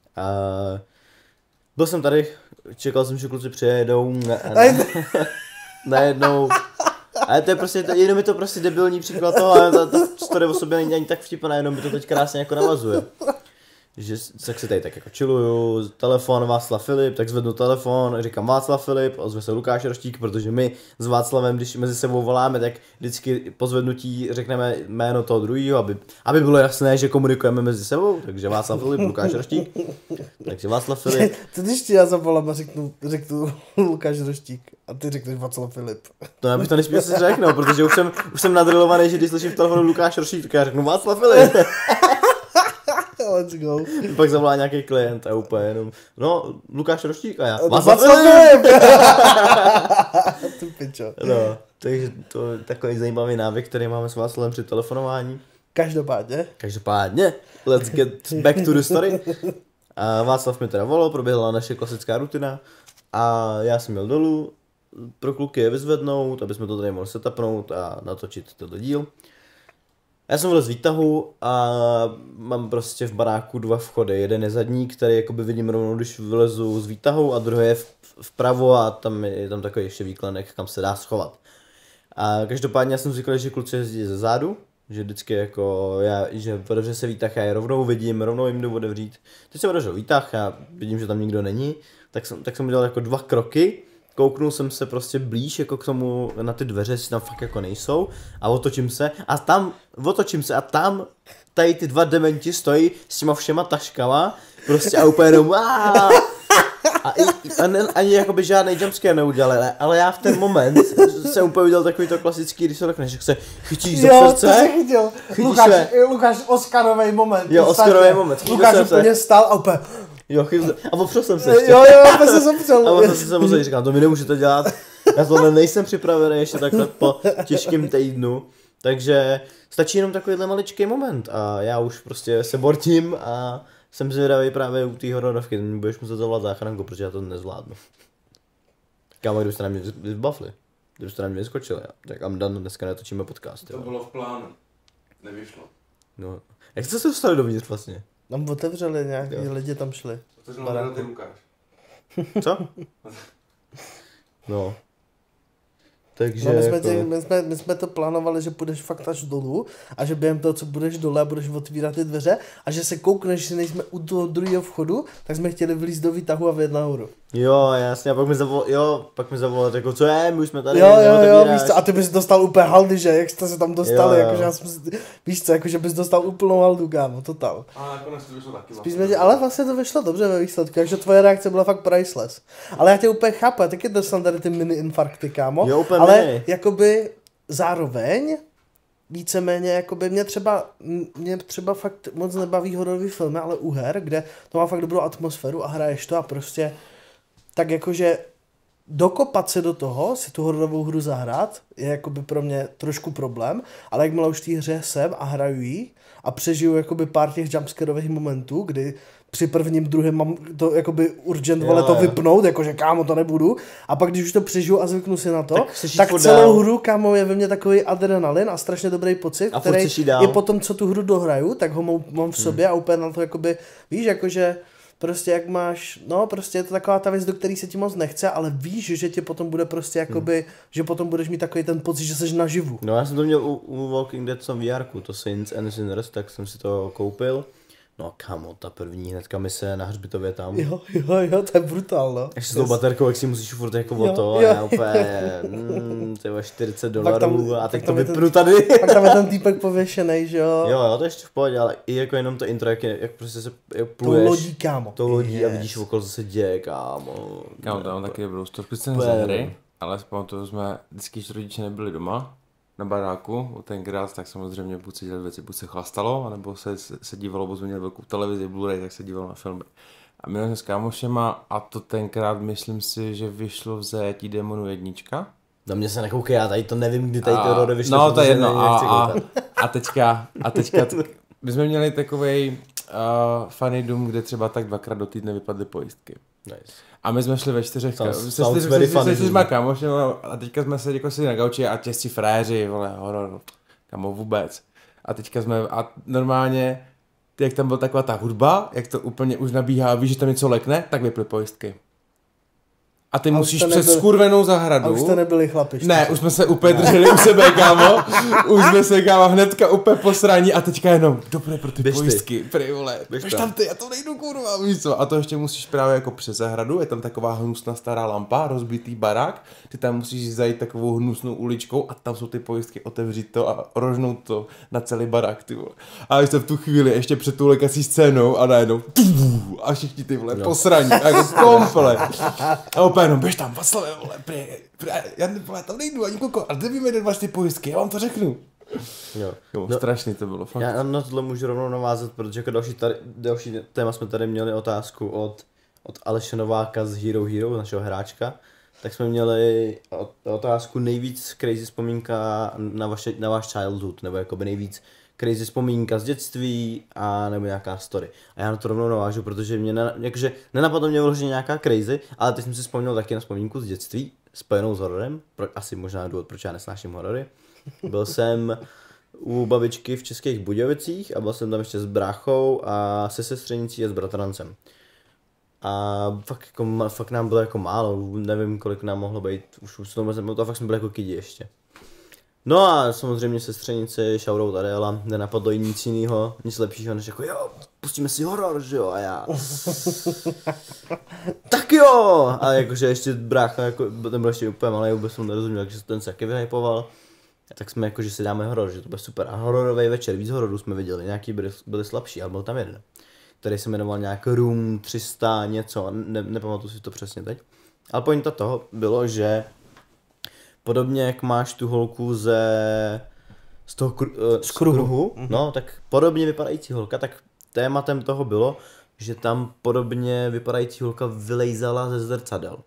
[SPEAKER 2] Byl jsem tady, čekal jsem, že kluci přijedou najednou. Ale to je prostě, jenom je to prostě debilní příklad toho, ale ta story o sobě není ani tak vtipná, jenom by to teď krásně jako navazuje. Že tak si tady tak jako chilluju, telefon Václav Filip, tak zvednu telefon, říkám Václav Filip, ozve se Lukáš Roštík, protože my s Václavem, když mezi sebou voláme, tak vždycky po zvednutí řekneme jméno toho druhého, aby bylo jasné, že komunikujeme mezi sebou, takže Václav Filip, Lukáš Roštík, takže Václav Filip.
[SPEAKER 1] To když ti já zavolám a řeknu Lukáš Roštík a ty řekneš Václav Filip.
[SPEAKER 2] To já bych to nespěl si řeknout, protože už jsem nadrilovaný, že když slyším v telefonu Lukáš Roštík, tak já řeknu Václav Filip.
[SPEAKER 1] Let's go.
[SPEAKER 2] Pak zavolá nějaký klient a úplně jenom, no, Lukáš Roštík a já.
[SPEAKER 1] Václav Filip! Tu pičo.
[SPEAKER 2] No, takže to je takový zajímavý návyk, který máme s Václavem při telefonování. Každopádně, let's get back to the story. A Václav mi teda volal, proběhla naše klasická rutina a já jsem měl dolů pro kluky je vyzvednout, aby jsme to tady mohli setupnout a natočit tenhle díl. Já jsem vylez z výtahu a mám prostě v baráku 2 vchody. Jeden je zadní, který jakoby vidím rovnou, když vylezu z výtahu, a druhý je vpravo a tam je tam takový ještě výklenek, kam se dá schovat. A každopádně já jsem říkal, že kluci jezdí ze zádu, že vždycky jako že otevře se výtah, já je rovnou vidím, rovnou jim jdu otevřít. Teď jsem otevřel výtah, já vidím, že tam nikdo není, tak jsem udělal jako 2 kroky kouknul jsem se prostě blíž jako k tomu na ty dveře, jestli tam fakt jako nejsou a otočím se a tam tady ty dva dementi stojí s těma všema taškama prostě a úplně jenom ani jakoby žádný jumpscare neudělali, ale já v ten moment jsem úplně udělal takový to klasický, když se lekneš, jak se chytíš za srdce.
[SPEAKER 1] Jo, to se chytil. Lukáš, Oskarovej moment.
[SPEAKER 2] Jo, Oskarovej moment.
[SPEAKER 1] Lukáš úplně stál a úplně...
[SPEAKER 2] Jo, a opřel jsem se ještě.
[SPEAKER 1] Jo, opět se opřel.
[SPEAKER 2] A opřel jsem se musel říkám, to mi nemůžete dělat. Já tohle nejsem připravený ještě takhle po těžkým týdnu. Takže stačí jenom takovýhle maličký moment a já už prostě se bortím a jsem zvědavý právě u té hororovky, mi budeš muset zavolat záchranku, protože já to nezvládnu. Kámo, kdybyste na mě vyzbafli, kdybyste na mě vyskočili, tak I'm done, dneska netočíme podcast.
[SPEAKER 3] To bylo v plánu, nevyšlo.
[SPEAKER 2] No, jak jste se dostali dovnitř vlastně?
[SPEAKER 1] Tam otevřeli nějaký lidi tam šli.
[SPEAKER 3] Otevřel ty Lukáš.
[SPEAKER 2] Co? No. Takže
[SPEAKER 1] No, my jsme to plánovali, že půjdeš fakt až dolů a že během toho, co budeš dole a budeš otvírat ty dveře a že se koukneš, že nejsme u toho druhého vchodu, tak jsme chtěli vylízt do výtahu a vyjet nahoru.
[SPEAKER 2] Jo, jasně, a pak mi zavolal, jako co je, my už jsme tady,
[SPEAKER 1] jo, víš co, a ty bys dostal úplně haldy, že, jak jste se tam dostali, jakože já jsem si, víš co, jakože bys dostal úplnou haldu, kámo, total.
[SPEAKER 3] A nakonec to vyšlo taky
[SPEAKER 1] vlastně. Ale vlastně to vyšlo dobře ve výsledku, takže tvoje reakce byla fakt priceless. Ale já tě úplně chápu, já taky dostal tady ty mini infarkty, kámo,
[SPEAKER 2] jo, úplně
[SPEAKER 1] ale
[SPEAKER 2] mini.
[SPEAKER 1] Jakoby zároveň, víceméně, jakoby mě třeba fakt moc nebaví hororový filmy, ale u her, kde to má fakt dobrou atmosféru a hraješ to a prostě tak jakože dokopat se do toho, si tu hororovou hru zahrát, je jakoby pro mě trošku problém, ale jakmile už v té hře jsem a hraju jí a přežiju jakoby pár těch jumpscarových momentů, kdy při prvním, druhém mám to jakoby urgent vole to vypnout, jakože kámo to nebudu a pak když už to přežiju a zvyknu si na to, tak celou hru kámo je ve mně takový adrenalin a strašně dobrý pocit,
[SPEAKER 2] a
[SPEAKER 1] který i potom co tu hru dohraju, tak ho mám v sobě a úplně na to jakoby, víš, jakože prostě jak máš, no prostě je to taková ta věc, do které se ti moc nechce, ale víš, že tě potom bude prostě jakoby, že potom budeš mít takový ten pocit, že jsi naživu.
[SPEAKER 2] No já jsem to měl u Walking Dead v VR, to Saints and Sinners, tak jsem si to koupil. No kamo, ta první hnedka mise na hřbitově tam.
[SPEAKER 1] Jo, to je brutál, no.
[SPEAKER 2] Až s tou baterkou, jak si musíš furt jako o to, já úplně, to je $40 a teď to vypnu tady.
[SPEAKER 1] Pak tam je ten týpek pověšenej, že jo.
[SPEAKER 2] Jo, to ještě v pohodě, ale i jako jenom to intro, jak prostě se pluješ.
[SPEAKER 1] Tou lodí, kámo.
[SPEAKER 2] Tou lodí a vidíš okolo, co se děje, kámo.
[SPEAKER 3] Kámo, tam taky dobrou storku scénu ze hry, ale pamatuju, jsme vždycky, když rodiče nebyli doma, na baráku, tenkrát, tak samozřejmě buď se dělali věci, buď se chlastalo, anebo se dívalo, bo jsme měli velkou televizi, Blu-ray, tak se dívalo na filmy. A my jsme s kámošema a to tenkrát myslím si, že vyšlo v Zajetí démonů 1.
[SPEAKER 2] Na mě se nekoukej, já tady to nevím, kdy tady ty rody vyšlo.
[SPEAKER 3] No to je jedno. A teďka my jsme měli takovej funny dům, kde třeba tak 2krát do týdne vypadly pojistky.
[SPEAKER 2] Nice.
[SPEAKER 3] A my jsme šli ve 4 se kámošem a teďka jsme se jako si na gauči a těsci fréři, vole, horor, kamo vůbec. A teďka a normálně, jak tam byla taková ta hudba, jak to úplně už nabíhá a víš, že tam něco lekne, tak vyply pojistky. A ty musíš přes skurvenou zahradu.
[SPEAKER 1] A už to nebyli chlapi.
[SPEAKER 3] Ne, už jsme se úplně drželi u sebe, kámo. Už jsme se, kámo, hnedka úplně posraní a teďka jenom, dobré pro ty pojistky, prej vole, běž tam ty, já to nejdu, kurva, víš co. A to ještě musíš právě jako přes zahradu, je tam taková hnusná stará lampa, rozbitý barák, ty tam musíš zajít takovou hnusnou uličkou a tam jsou ty pojistky, otevřít to a rožnout to na celý barák, ty vole. A jste v tu chvíli ještě před tu lékací scénou a najednou a všichni ty vole posraní, jako komplet. A opět jenom, běž tam, Václave, vole, já tam nejdu ani koko, ale kde víme, kde máš ty pojistky, já vám to řeknu. Jo, strašný to bylo, fakt.
[SPEAKER 2] Já na tohle můžu rovnou navázat, protože jako další téma jsme tady měli otázku od Aleše Nováka z Hero, našeho hráčka, tak jsme měli otázku nejvíc crazy vzpomínka na váš childhood, nebo jakoby nejvíc crazy vzpomínka z dětství a nebo nějaká story. A já na to rovnou navážu, protože mě jakože nenapadlo mě vyloženě nějaká crazy, ale teď jsem si vzpomněl taky na vzpomínku z dětství, spojenou s hororem, asi možná důvod, proč já nesnáším horory. Byl jsem u babičky v Českých Budějovicích a byl jsem tam ještě s bráchou a se sestřenicí a s bratrancem. A fakt nám bylo jako málo, nevím kolik nám mohlo být, už to vůbec a fakt jsme byli jako kidi ještě. No a samozřejmě sestřenici, shoutout Adéla, nenapadlo jí nic jinýho, nic lepšího, než jako jo, pustíme si horor, že jo, a já. Tak jo! A jakože ještě brácha, jako, ten byl ještě úplně malý, vůbec jsem nerozuměl, takže ten se taky vyhypoval. A tak jsme jako, že si dáme horor, že to bude super. A hororový večer, víc hororů jsme viděli, nějaký byli slabší, ale byl tam jeden. Který se jmenoval nějak Room 300 něco, nepamatuji si to přesně teď. Ale pointa toho bylo, že podobně jak máš tu holku z toho kruhu, no, tak podobně vypadající holka, tak tématem toho bylo, že tam podobně vypadající holka vylejzala ze zrcadel.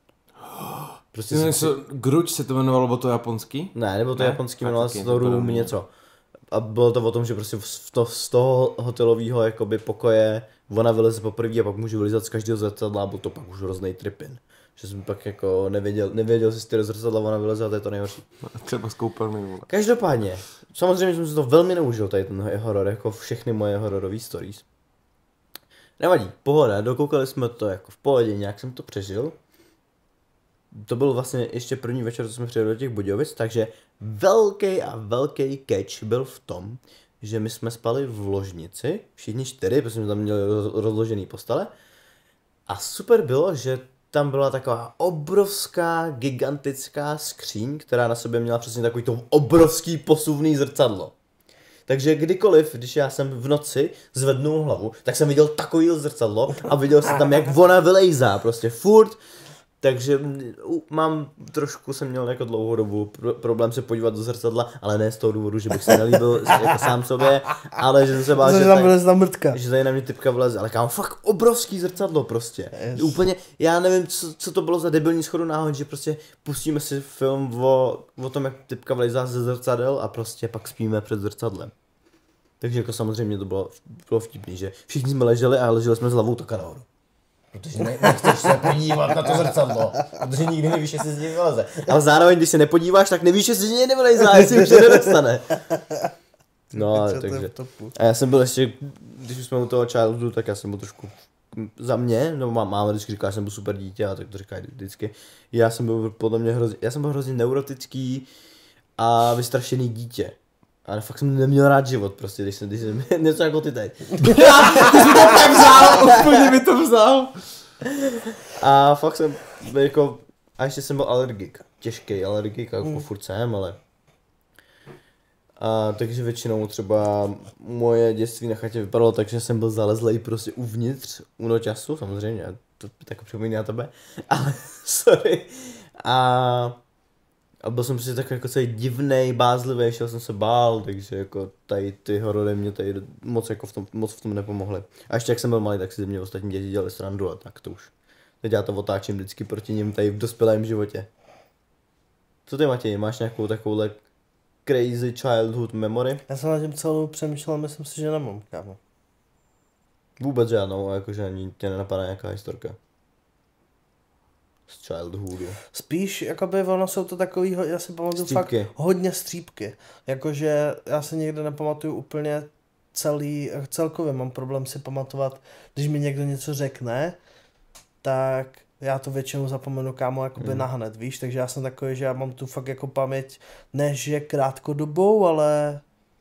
[SPEAKER 3] Prostě Gruč se to jmenovalo, bylo to japonský?
[SPEAKER 2] Ne, nebo to japonský, jmenovalo se to Room něco. A bylo to o tom, že prostě z toho hotelového jakoby pokoje ona vyleze poprvé a pak může vylezat z každého zrcadla a byl to pak už hrozný tripin. Že jsem pak jako nevěděl si z toho zrcadla ona vyleze a to je to nejhorší.
[SPEAKER 3] Třeba z koupelny.
[SPEAKER 2] Každopádně, samozřejmě jsem si to velmi neužil tady ten horor, jako všechny moje hororové stories. Nevadí, pohoda, dokoukali jsme to jako v pohodě, nějak jsem to přežil. To byl vlastně ještě první večer, co jsme přijeli do těch Budějovic, takže velký catch byl v tom, že my jsme spali v ložnici, všichni 4, protože jsme tam měli rozložený postele. A super bylo, že tam byla taková obrovská, gigantická skříň, která na sobě měla přesně takový to obrovský posuvný zrcadlo. Takže kdykoliv, když já jsem v noci zvednul hlavu, tak jsem viděl takový zrcadlo a viděl jsem tam, jak ona vylejzá, prostě furt. Takže jsem měl jako dlouhou dobu problém se podívat do zrcadla, ale ne z toho důvodu, že bych se nelíbil jako sám sobě, ale že jsem se bál, že tady na mě typka vleze, ale kámo, fakt obrovský zrcadlo prostě. Yes. Úplně, já nevím, co to bylo za debilní shodu náhod, že prostě pustíme si film o tom, jak typka vlezá ze zrcadel a prostě pak spíme před zrcadlem. Takže jako samozřejmě to bylo vtipný, že všichni jsme leželi a leželi jsme s hlavou taka nahoru. Protože nechceš se podívat na to zrcadlo, protože nikdy nevíš, jestli z něj vyleze. Ale zároveň, když se nepodíváš, tak nevíš, jestli z něj nevyleze, jestli už se nedostane. No, takže. A já jsem byl ještě, když jsme u toho childhoodu, tak já jsem byl trošku za mě, no máma vždycky říká, že jsem byl super dítě, a tak to říká vždycky. Já jsem byl hrozně neurotický a vystrašený dítě. Ale fakt jsem neměl rád život prostě, když jsem něco jako ty tady.
[SPEAKER 3] Úplně mi to vzal.
[SPEAKER 2] A fakt jsem jako, a ještě jsem byl alergik, těžký alergik, jako furt jsem, ale. A takže většinou třeba moje dětství na chatě vypadalo tak, že jsem byl zalezlej prostě uvnitř u noťasu, samozřejmě, to tak připomíná tebe, ale sorry. A byl jsem prostě takový jako celý divnej, bázlivý, šel jsem se bál, takže jako tady ty horory mě tady moc v tom nepomohly. A ještě jak jsem byl malý, tak si ze mě ostatní děti dělali srandu a tak to už. Teď já to otáčím vždycky proti nim tady v dospělém životě. Co ty, Matěj, máš nějakou takovouhle crazy childhood memory?
[SPEAKER 1] Já jsem na tím celou přemýšlel, myslím si, že nemám, kámo.
[SPEAKER 2] Vůbec žádnou, a jakože ani tě nenapadá nějaká historka. Z childhoodu.
[SPEAKER 1] Spíš, jakoby ono jsou to takový, já si pamatuju fakt hodně střípky. Jakože já si někde nepamatuju úplně celkově mám problém si pamatovat, když mi někdo něco řekne, tak já to většinou zapomenu, kámo, jakoby nahned, víš, takže já jsem takový, že já mám tu fakt jako paměť, ne že krátkodobou, ale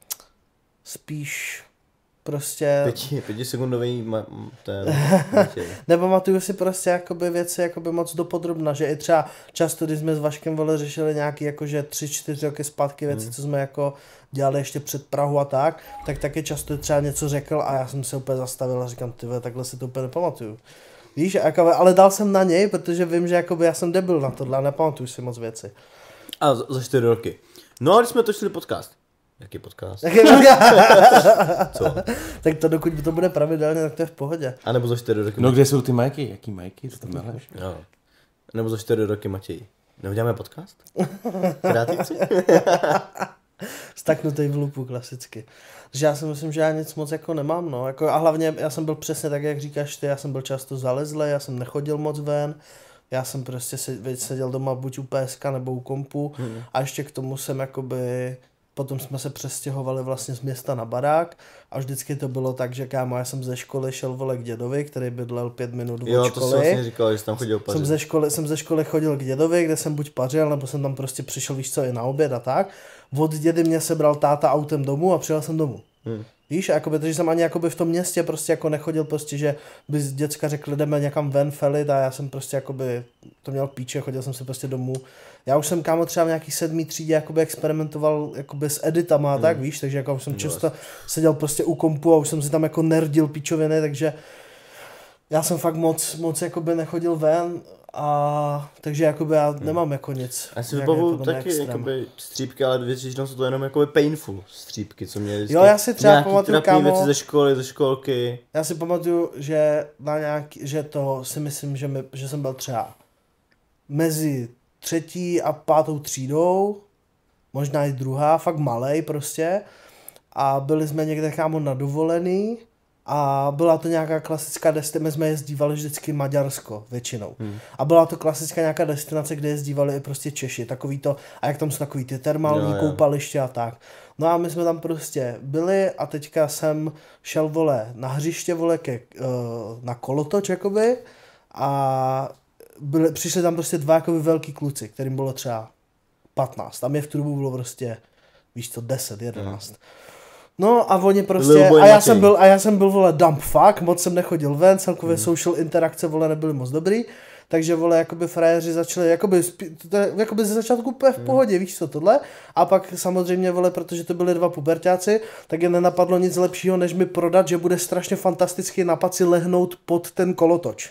[SPEAKER 1] spíš prostě...
[SPEAKER 2] 5sekundový ten...
[SPEAKER 1] Nepamatuju si prostě jakoby věci jakoby moc dopodrobna, že i třeba často, když jsme s Vaškem vole řešili nějaký jakože 3-4 roky zpátky věci, co jsme jako dělali ještě před Prahu a tak taky často třeba něco řekl a já jsem se úplně zastavil a říkám, ty takhle si to úplně nepamatuju. Víš, jakoby, ale dal jsem na něj, protože vím, že jakoby já jsem debil na tohle a nepamatuju si moc věci.
[SPEAKER 2] A za 4 roky. No a když jsme točili podcast. Jaký podcast? Co?
[SPEAKER 1] Tak to dokud to bude pravidelně, tak to je v pohodě.
[SPEAKER 2] A nebo za 4 roky.
[SPEAKER 3] No kde jsou ty majky? Jaký majky? Co tam meleš?
[SPEAKER 2] Jo. Nebo za 4 roky, Matěj. Neuděláme podcast? Kreativci?
[SPEAKER 1] Staknutej v lupu klasicky. Takže já si myslím, že já nic moc jako nemám, no. Jako, a hlavně já jsem byl přesně tak, jak říkáš ty, já jsem byl často zalezlej, já jsem nechodil moc ven. Já jsem prostě seděl doma buď u PSK nebo u kompu a ještě k tomu jsem jakoby... Potom jsme se přestěhovali vlastně z města na barák a vždycky to bylo tak, že kámo, já jsem ze školy šel vole k dědovi, který bydlel 5 minut od školy.
[SPEAKER 2] Jo, to jsem vlastně říkal, že jsi tam chodil pařit.
[SPEAKER 1] Jsem ze školy chodil k dědovi, kde jsem buď pařil, nebo jsem tam prostě přišel, víš co, i na oběd a tak. Od dědy mě sebral táta autem domů a přijel jsem domů. Víš, jakoby, takže jsem ani jakoby v tom městě prostě jako nechodil prostě, že by z děcka řekli, jdeme někam ven felit a já jsem prostě jakoby to měl píče, chodil jsem si prostě domů. Já už jsem kámo třeba v nějaký 7. třídě jakoby experimentoval jakoby s editama a tak, víš, takže jako už jsem často seděl prostě u kompu a už jsem si tam jako nerdil píčoviny, takže já jsem fakt moc jakoby nechodil ven a takže jakoby já nemám jako nic.
[SPEAKER 2] Já si vybavuju taky jakoby střípky, ale většinou jsou to jenom jakoby painful střípky, co mě vždycky...
[SPEAKER 1] Jo, já si třeba pamatuju, kámo...
[SPEAKER 2] věci ze školky.
[SPEAKER 1] Já si pamatuju, že že to si myslím, že jsem byl třeba mezi 3. a 5. třídou, možná i 2., fakt malej prostě a byli jsme někde kámo na dovolený. A byla to nějaká klasická destinace, my jsme jezdívali vždycky Maďarsko většinou. A byla to klasická nějaká destinace, kde jezdívali i prostě Češi, takový to, a jak tam jsou takový ty termální koupaliště a tak. No a my jsme tam prostě byli a teďka jsem šel, vole, na hřiště, vole, na kolotoč, jakoby, a přišli tam prostě 2 jakoby velký kluci, kterým bylo třeba 15. Tam je v tu dobu bylo prostě, víš co, 10, 11. No a oni prostě, a já jsem byl, vole, dumb fuck, moc jsem nechodil ven, celkově social interakce, vole, nebyly moc dobrý, takže, vole, jakoby frajeři začali, jakoby ze začátku úplně v pohodě, víš co, tohle, a pak samozřejmě, vole, protože to byli 2 puberťáci, tak je nenapadlo nic lepšího, než mi prodat, že bude strašně fantastický nápad si lehnout pod ten kolotoč.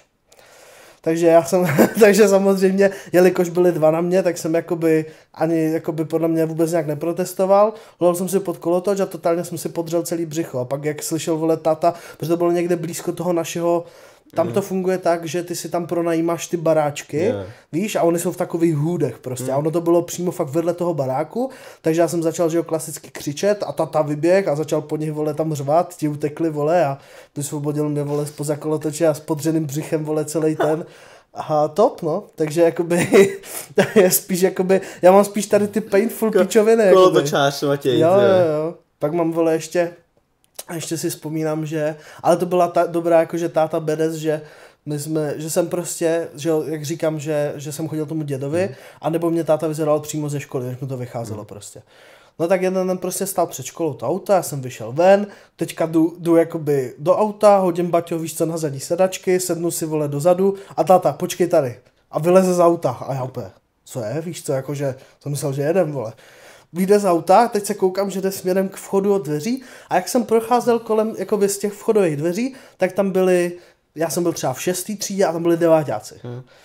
[SPEAKER 1] Takže samozřejmě, jelikož byli 2 na mě, tak jsem ani podle mě vůbec nějak neprotestoval. Lehl jsem si pod kolotoč a totálně jsem si podřel celý břicho. A pak jak slyšel, vole, táta, protože to bylo někde blízko toho našeho, tam to funguje tak, že ty si tam pronajímáš ty baráčky, víš, a oni jsou v takových hůdech prostě. A ono to bylo přímo fakt vedle toho baráku, takže já jsem začal, že jo, klasicky křičet a tata vyběh a začal po nich, vole, tam řvat, ti utekli, vole, a vysvobodil mě, vole, spoza kolotoče a s podřeným břichem, vole, celý ten. Aha, top, no, takže jakoby, je spíš jakoby, já mám spíš tady ty painful pičoviny.
[SPEAKER 2] Kolotočář, Matěj.
[SPEAKER 1] Jo. Pak mám, vole, ještě si vzpomínám, že, ale to byla dobrá jakože táta bedes, že že jsem prostě, že jak říkám, že jsem chodil tomu dědovi, anebo mě táta vyzvedal přímo ze školy, než mu to vycházelo prostě. No tak jeden den prostě stál před školou to auto, já jsem vyšel ven, teďka jdu jakoby do auta, hodím Baťo, víš co, na zadní sedačky, sednu si, vole, dozadu a táta, počkej tady. A vyleze z auta a já úplně, co je, víš co, jakože jsem myslel, že jedem, vole. Vyjde z auta, teď se koukám, že jde směrem k vchodu od dveří a jak jsem procházel kolem jakoby z těch vchodových dveří, tak tam byli, já jsem byl třeba v 6. třídě a tam byli 9áci.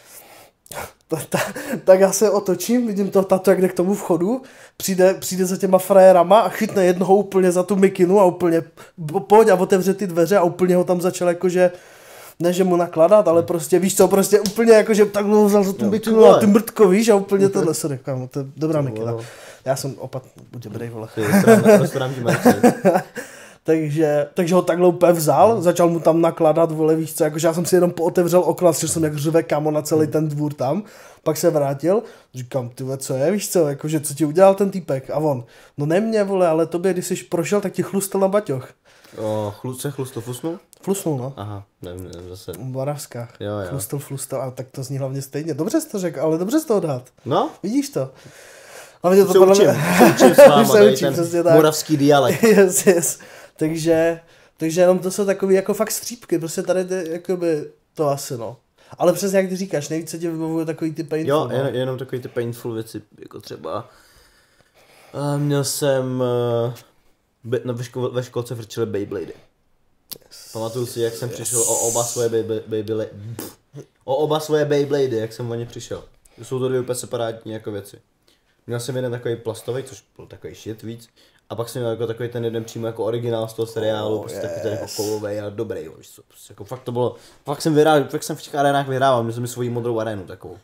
[SPEAKER 1] Tak já se otočím, vidím toho tatu, jak jde k tomu vchodu, přijde za těma frajerama a chytne jednoho úplně za tu mikinu a úplně pojď a otevře ty dveře a úplně ho tam začal jakože, ne že mu nakladat, ale prostě víš co, prostě úplně jakože takhle vzal za tu mikinu a ty mrtko, víš, a úplně tohle se říkám, to je dobrá mikina. Já jsem buď dobrý, vole. Takže ho takhle úplně vzal, začal mu tam nakladat, vole, víš co, jakože já jsem si jenom pootevřel okna, že jsem jak řve kámo na celý ten dvůr tam, pak se vrátil, říkám, ty co je, víš co, jakože co ti udělal ten týpek, a on, no ne mě, vole, ale tobě, když jsi prošel, tak ti chlustal na baťoch.
[SPEAKER 2] Flusnul?
[SPEAKER 1] Flusnul, no.
[SPEAKER 2] Aha, nevím, zase.
[SPEAKER 1] V Moravskách.
[SPEAKER 2] Jo.
[SPEAKER 1] Flustal, a tak to zní hlavně stejně, dobře jsi to řekl, ale dobře jsi to odhad.
[SPEAKER 2] No.
[SPEAKER 1] Vidíš to. Hlavně to
[SPEAKER 2] učím s váma,
[SPEAKER 1] se učím, přesně tak.
[SPEAKER 2] Moravský dialekt.
[SPEAKER 1] Yes. Takže jenom to jsou takový jako fakt střípky, prostě tady jakoby to asi, no. Ale přesně jak ty říkáš, nejvíce tě vybavují takový ty painful.
[SPEAKER 2] Jo, jenom takový ty painful věci, jako třeba měl jsem ve školce frčili Beyblady. Yes. Pamatuju si, jak jsem přišel o oba svoje Beyblady, jak jsem o ně přišel. Jsou to 2 úplně separátní jako věci. Měl jsem jeden takový plastový, což byl takový shit víc. A pak jsem měl jako takový ten jeden přímo jako originál z toho seriálu, prostě takový ten jako kovovej a dobrý, víš co, prostě jako fakt to bylo, fakt jsem v těch arenách vyhrával, měl jsem mi svoji modrou arénu takovou.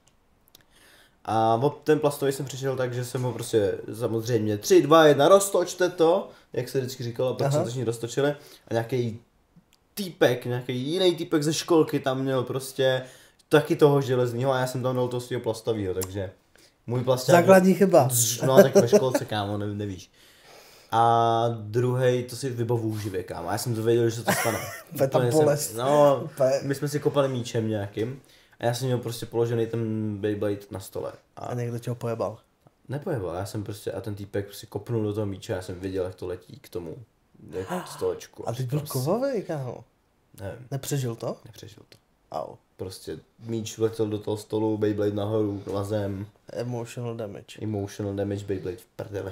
[SPEAKER 2] A ten plastový jsem přišel tak, že jsem ho prostě samozřejmě 3, 2, 1, roztočte to, jak se vždycky říkalo, pak jsme to všichni roztočili a nějaký jiný týpek ze školky tam měl prostě taky toho železního a já jsem tam dal toho svého plastového, takže můj plasták...
[SPEAKER 1] Základní chyba.
[SPEAKER 2] No tak ve školce, kámo, nevíš. A druhej, to si vybavuju živě, kámo. Já jsem to věděl, že se to stane.
[SPEAKER 1] Ta bolest.
[SPEAKER 2] No, my jsme si kopali míčem nějakým a já jsem měl prostě položený ten Beyblade na stole.
[SPEAKER 1] A někdo tě ho pojebal?
[SPEAKER 2] Nepojebal, já jsem prostě, a ten týpek prostě kopnul do toho míče a já jsem věděl, jak to letí k tomu stolečku.
[SPEAKER 1] A teď byl kovavej, kámo.
[SPEAKER 2] Nevím,
[SPEAKER 1] Nepřežil to?
[SPEAKER 2] nepřežil to.
[SPEAKER 1] Au.
[SPEAKER 2] Prostě míč vletěl do toho stolu, Beyblade nahoru, na zem.
[SPEAKER 1] Emotional damage.
[SPEAKER 2] Emotional damage, Beyblade v prdeli.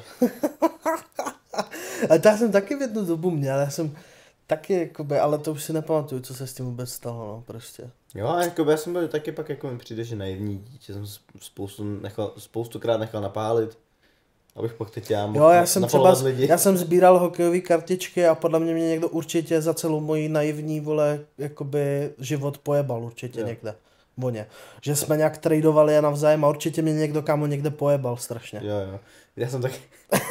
[SPEAKER 1] A to já jsem taky v jednu dobu měl, já jsem taky jakoby, ale to už si nepamatuju, co se s tím vůbec stalo, no, prostě.
[SPEAKER 2] Jo, a jako já jsem byl taky pak jako mi přijde, že naivní dítě jsem spoustukrát nechal napálit, abych pak teď já mohl napalovat lidi.
[SPEAKER 1] Já jsem sbíral hokejové kartičky a podle mě někdo určitě za celou moji naivní, vole, jakoby život pojebal určitě někde. Voně. Že jsme nějak tradovali je navzájem a určitě mě někdo kámo někde pojebal strašně.
[SPEAKER 2] Jo. Já jsem taky...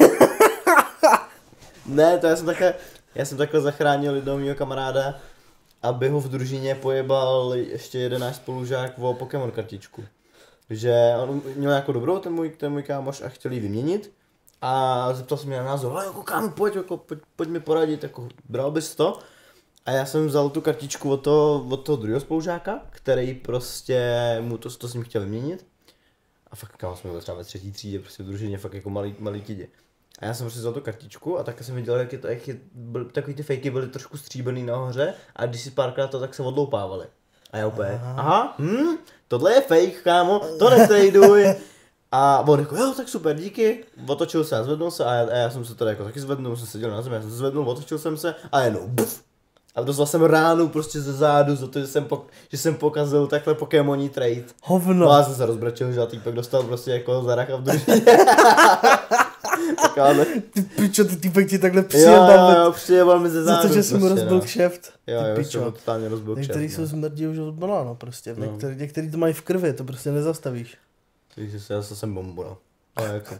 [SPEAKER 2] Ne, to já jsem takhle zachránil jednoho mýho kamaráda, aby ho v družině pojebal ještě jeden náš spolužák o Pokémon kartičku. Že on měl jako dobrou ten můj kámoš a chtěl ji vyměnit. A zeptal se mě na názor, ale jako kámo, pojď mi poradit, jako bral bys to? A já jsem vzal tu kartičku od toho druhého spolužáka, který prostě mu to s ním chtěl vyměnit. A fakt kámo jsme byli třeba ve 3. třídě, prostě v družině, fakt jako malý tidě. A já jsem prostě vzal tu kartičku a tak jsem viděl, jak takový ty fejky byly trošku stříbrný nahoře a když si párkrát to, tak se odloupávaly. A já úplně, tohle je fake, kámo, to netraduj. A on jako, jo, tak super, díky. Otočil se a zvednul se a já jsem se tady jako taky zvednul, jsem seděl na zemi, já jsem se zvednul, otočil jsem se a jenom buf. A dostal jsem ránu prostě ze zádu za to, že jsem pokazil takhle Pokémoní trade.
[SPEAKER 1] Hovno.
[SPEAKER 2] No a já jsem se rozbrečil, že a týpek dostal prostě jako zaracha v družině.
[SPEAKER 1] Ty pičo, ty týpek ti takhle přijebal.
[SPEAKER 2] Jo, přijebal mi ze zádu.
[SPEAKER 1] Za to, že jsi mu
[SPEAKER 2] prostě,
[SPEAKER 1] rozbil kšeft.
[SPEAKER 2] Jo, jsem mu totálně rozbil kšeft.
[SPEAKER 1] Některý jsou smrdí už od no prostě. Některý to mají v krvi, to prostě nezastavíš.
[SPEAKER 2] Takže já jsem bombu, no. Ale jako...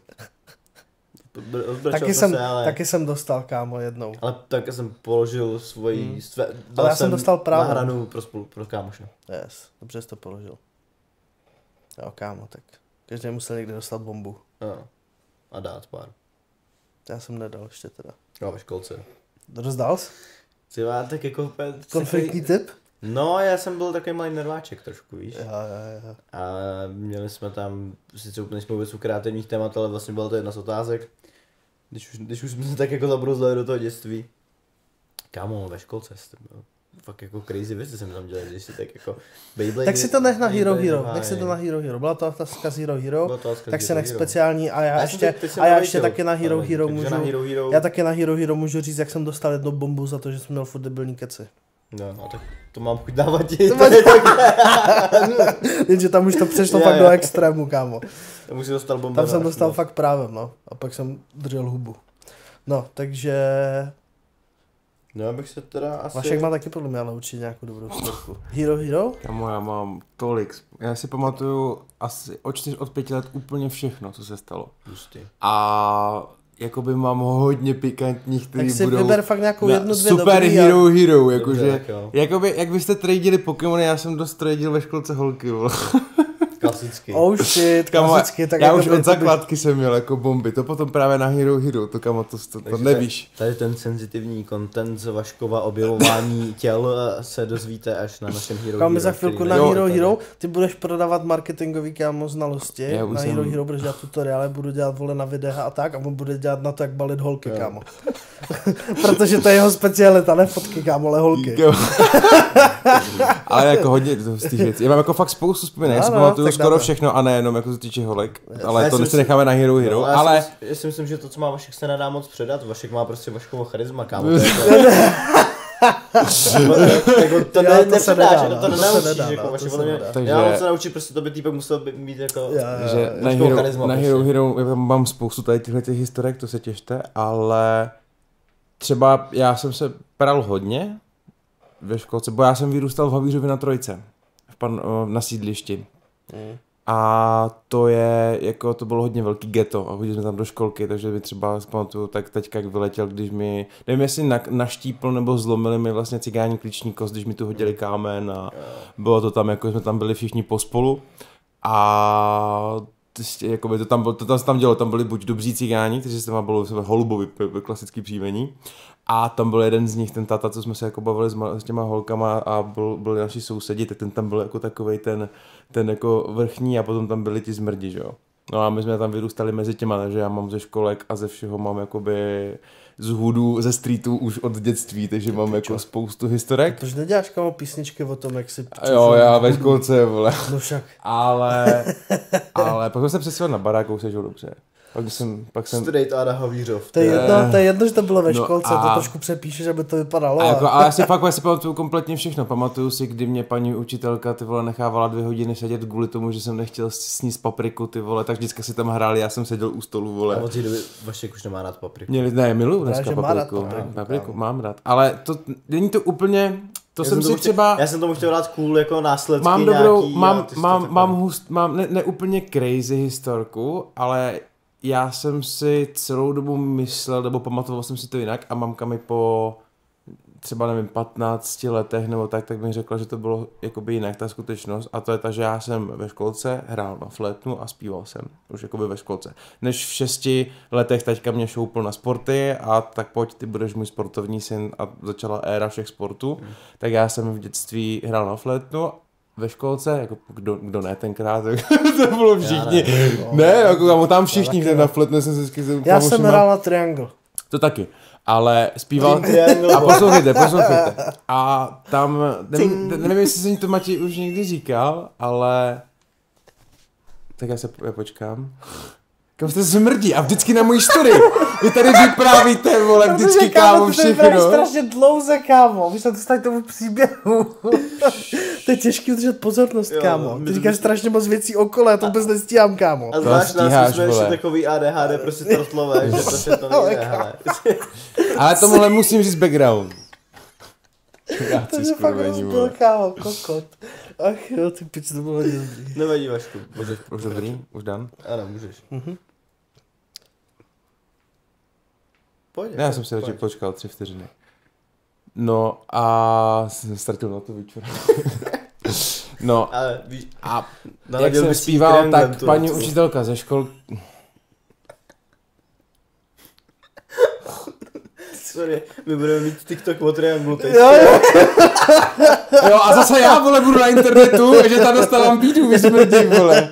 [SPEAKER 1] Taky jsem dostal, kámo, jednou.
[SPEAKER 2] Ale taky jsem položil svoji...
[SPEAKER 1] Ale já jsem dostal právo.
[SPEAKER 2] Na hranu pro kámoše.
[SPEAKER 1] Yes, dobře jsi to položil. Jo, kámo, tak každý musel někde dostat bombu.
[SPEAKER 2] Jo. A dát pár.
[SPEAKER 1] Já jsem nedal ještě teda.
[SPEAKER 2] Jo, ve školce.
[SPEAKER 1] Rozdal jsi?
[SPEAKER 2] Tak jako...
[SPEAKER 1] Konfliktní typ?
[SPEAKER 2] No, já jsem byl takový malý nerváček trošku, víš.
[SPEAKER 1] Jo.
[SPEAKER 2] A měli jsme tam, sice úplně jsme vůbec u kreativních témat, ale vlastně byla to jedna z otázek. Když už jsme se tak jako zabrouzli do toho dětství. Kámo, ve školce jste byl. Fakt jako crazy věci jsem tam dělal, když si tak jako Beyblade...
[SPEAKER 1] Tak si to nech na Hero Hero, nech si to na Hero Hero. Byla to otázka z Hero Hero, tak se nech speciální a já ještě taky na Hero Hero můžu... Já taky na Hero Hero můžu říct, jak jsem dostal jednu bombu za to, že jsem měl furt debilní keci.
[SPEAKER 2] No, tak to mám chuť dávat ti.
[SPEAKER 1] Jenže tam už to přešlo fakt do extrému, kámo.
[SPEAKER 2] Tam už si dostal bombu.
[SPEAKER 1] Tam jsem dostal fakt právem, no. A pak jsem držel hubu. No, takže...
[SPEAKER 2] No, abych se teda asi...
[SPEAKER 1] Vašek má taky podle mě, ale určitě nějakou dobrou storku. Hero Hero?
[SPEAKER 3] Kámo, já mám tolik. Já si pamatuju asi od 5 let úplně všechno, co se stalo.
[SPEAKER 2] Justý.
[SPEAKER 3] A jakoby mám hodně pikantních, který
[SPEAKER 1] tak si
[SPEAKER 3] budou...
[SPEAKER 1] vyber fakt nějakou jednu, dvě
[SPEAKER 3] super
[SPEAKER 1] dobrý
[SPEAKER 3] hero, jakože... Jakoby, jak byste tradili Pokémony, já jsem dost tradil ve školce holky, vole.
[SPEAKER 2] Klasicky.
[SPEAKER 1] Oh shit, klasicky. Tak
[SPEAKER 3] já už od základky jsem měl jako bomby, to potom právě na Hero, to kamo, to nevíš.
[SPEAKER 2] Tady ten senzitivní content z Vaškova objevování těl se dozvíte až na našem Hero.
[SPEAKER 1] Kámo, za chvilku na Hero, ty budeš prodávat marketingový, kámo, znalosti, na Hero budeš dělat tutoriály, budu dělat vole na videa a tak a on bude dělat na to, jak balit holky, kámo. Protože to je jeho specialita, ne fotky, kámo, ale holky.
[SPEAKER 3] Ale jako hodně z těch věcí. Já mám jako fakt spoustu vzpomínek, já si pamatuju skoro všechno a nejenom jako se týče holek, ale to si necháme na Hero, ale...
[SPEAKER 2] Já si myslím, že to, co má Vašek, se nedá moc předat, Vašek má prostě Vaškovo charisma, kámo. To nepředáš, to nenaučíš, jako Vašek, já mám se naučit, prostě to by týpek musel mít jako
[SPEAKER 3] na Hero mám spoustu tady těch historek, to se těšte, ale třeba já jsem se pral hodně ve školce, bo já jsem vyrůstal v Havířově na Trojce, na sídlišti. A to je, jako to bylo hodně velký ghetto a chodili jsme tam do školky, takže mi třeba pamatuju, tak teďka jak vyletěl, když mi, nevím jestli naštípl nebo zlomili mi vlastně cigáni klíční kost, když mi tu hodili kámen a bylo to tam, jako jsme tam byli všichni pospolu a jakoby to tam dělo, tam byli buď dobří cigáni, kteří se tam bylo holubovi, klasický příjmení. A tam byl jeden z nich, ten táta, co jsme se jako bavili s těma holkama a byli naši sousedi, tak ten tam byl jako takovej ten jako vrchní a potom tam byli ti zmrdi, že jo. No a my jsme tam vyrůstali mezi těma, takže já mám ze školek a ze všeho mám jakoby z hudů, ze streetů už od dětství, takže mám jako spoustu historek.
[SPEAKER 1] Proč neděláš, kámo, písničky o tom, jak si...
[SPEAKER 3] Jo, já ve školce, vole.
[SPEAKER 1] No však.
[SPEAKER 3] Ale pak jsem se přesvědčil na barák, už se žil dobře. Pak jsem...
[SPEAKER 2] Straight Ada Havířov.
[SPEAKER 1] To je jedno, že to bylo ve školce, to trošku přepíšeš, aby to vypadalo.
[SPEAKER 3] A já si pamatuju kompletně všechno. Pamatuju si, kdy mě paní učitelka, ty vole, nechávala 2 hodiny sedět kvůli tomu, že jsem nechtěl sníst papriku, ty vole, tak vždycky si tam hráli, já jsem seděl u stolu, vole.
[SPEAKER 2] A od té doby Vašek už nemá rád papriku.
[SPEAKER 3] Miluju dneska papriku. Papriku mám rád. Ale to není to úplně...
[SPEAKER 2] Já jsem tomu chtěl dát cool jako následky
[SPEAKER 3] mám ne úplně crazy historku, ale já jsem si celou dobu myslel, nebo pamatoval jsem si to jinak a mamka mi po třeba nevím 15 letech nebo tak mi řekla, že to bylo jakoby jinak ta skutečnost a to je ta, že já jsem ve školce hrál na flétnu a zpíval jsem už jakoby ve školce. Než v 6 letech teďka mě šoupl na sporty a tak pojď, ty budeš můj sportovní syn a začala éra všech sportů, tak já jsem v dětství hrál na flétnu ve školce, jako kdo ne tenkrát, to bylo všichni. Ne, jako tam všichni, kde na flétnu jsem se vždycky...
[SPEAKER 1] Já jsem hrál na triangle.
[SPEAKER 3] To taky. Ale zpíval... A poslouchejte. A tam, nevím, jestli jsem to Mati už někdy říkal, ale... Tak já počkám. Kam jste smrdí a vždycky na můj story. Vy tady vyprávíte, vole, vždycky kámo všechno.
[SPEAKER 1] To je strašně dlouze, kámo. Vy se dostali tomu příběhu. To je těžký udržet pozornost, kámo. Ty říkáš strašně moc věcí okolo, já to vůbec nestíhám, kámo.
[SPEAKER 2] A zvlášť nás jsme ještě takový ADHD, prostě trtlové, že to všechno nejde, hele.
[SPEAKER 3] Ale tomuhle musím říct background.
[SPEAKER 1] To je fakt rozbil, kámo, kokot. Ach jo, ty pič, to bylo hodně dobrý.
[SPEAKER 2] Nevadí, Vašku.
[SPEAKER 3] Už dobrý? Už dám?
[SPEAKER 2] Ano, můžeš. Pojď.
[SPEAKER 3] Já jsem si radši počkal 3 vteřiny. No a jsem ztratil na to výčor. No a jak jsem zpíval, tak paní učitelka ze škol...
[SPEAKER 2] Sorry, my budeme mít TikTok o trianglu teď.
[SPEAKER 3] Jo, a zase já, vole, budu na internetu, že tam dostávám bídu, vysmrdí, vole.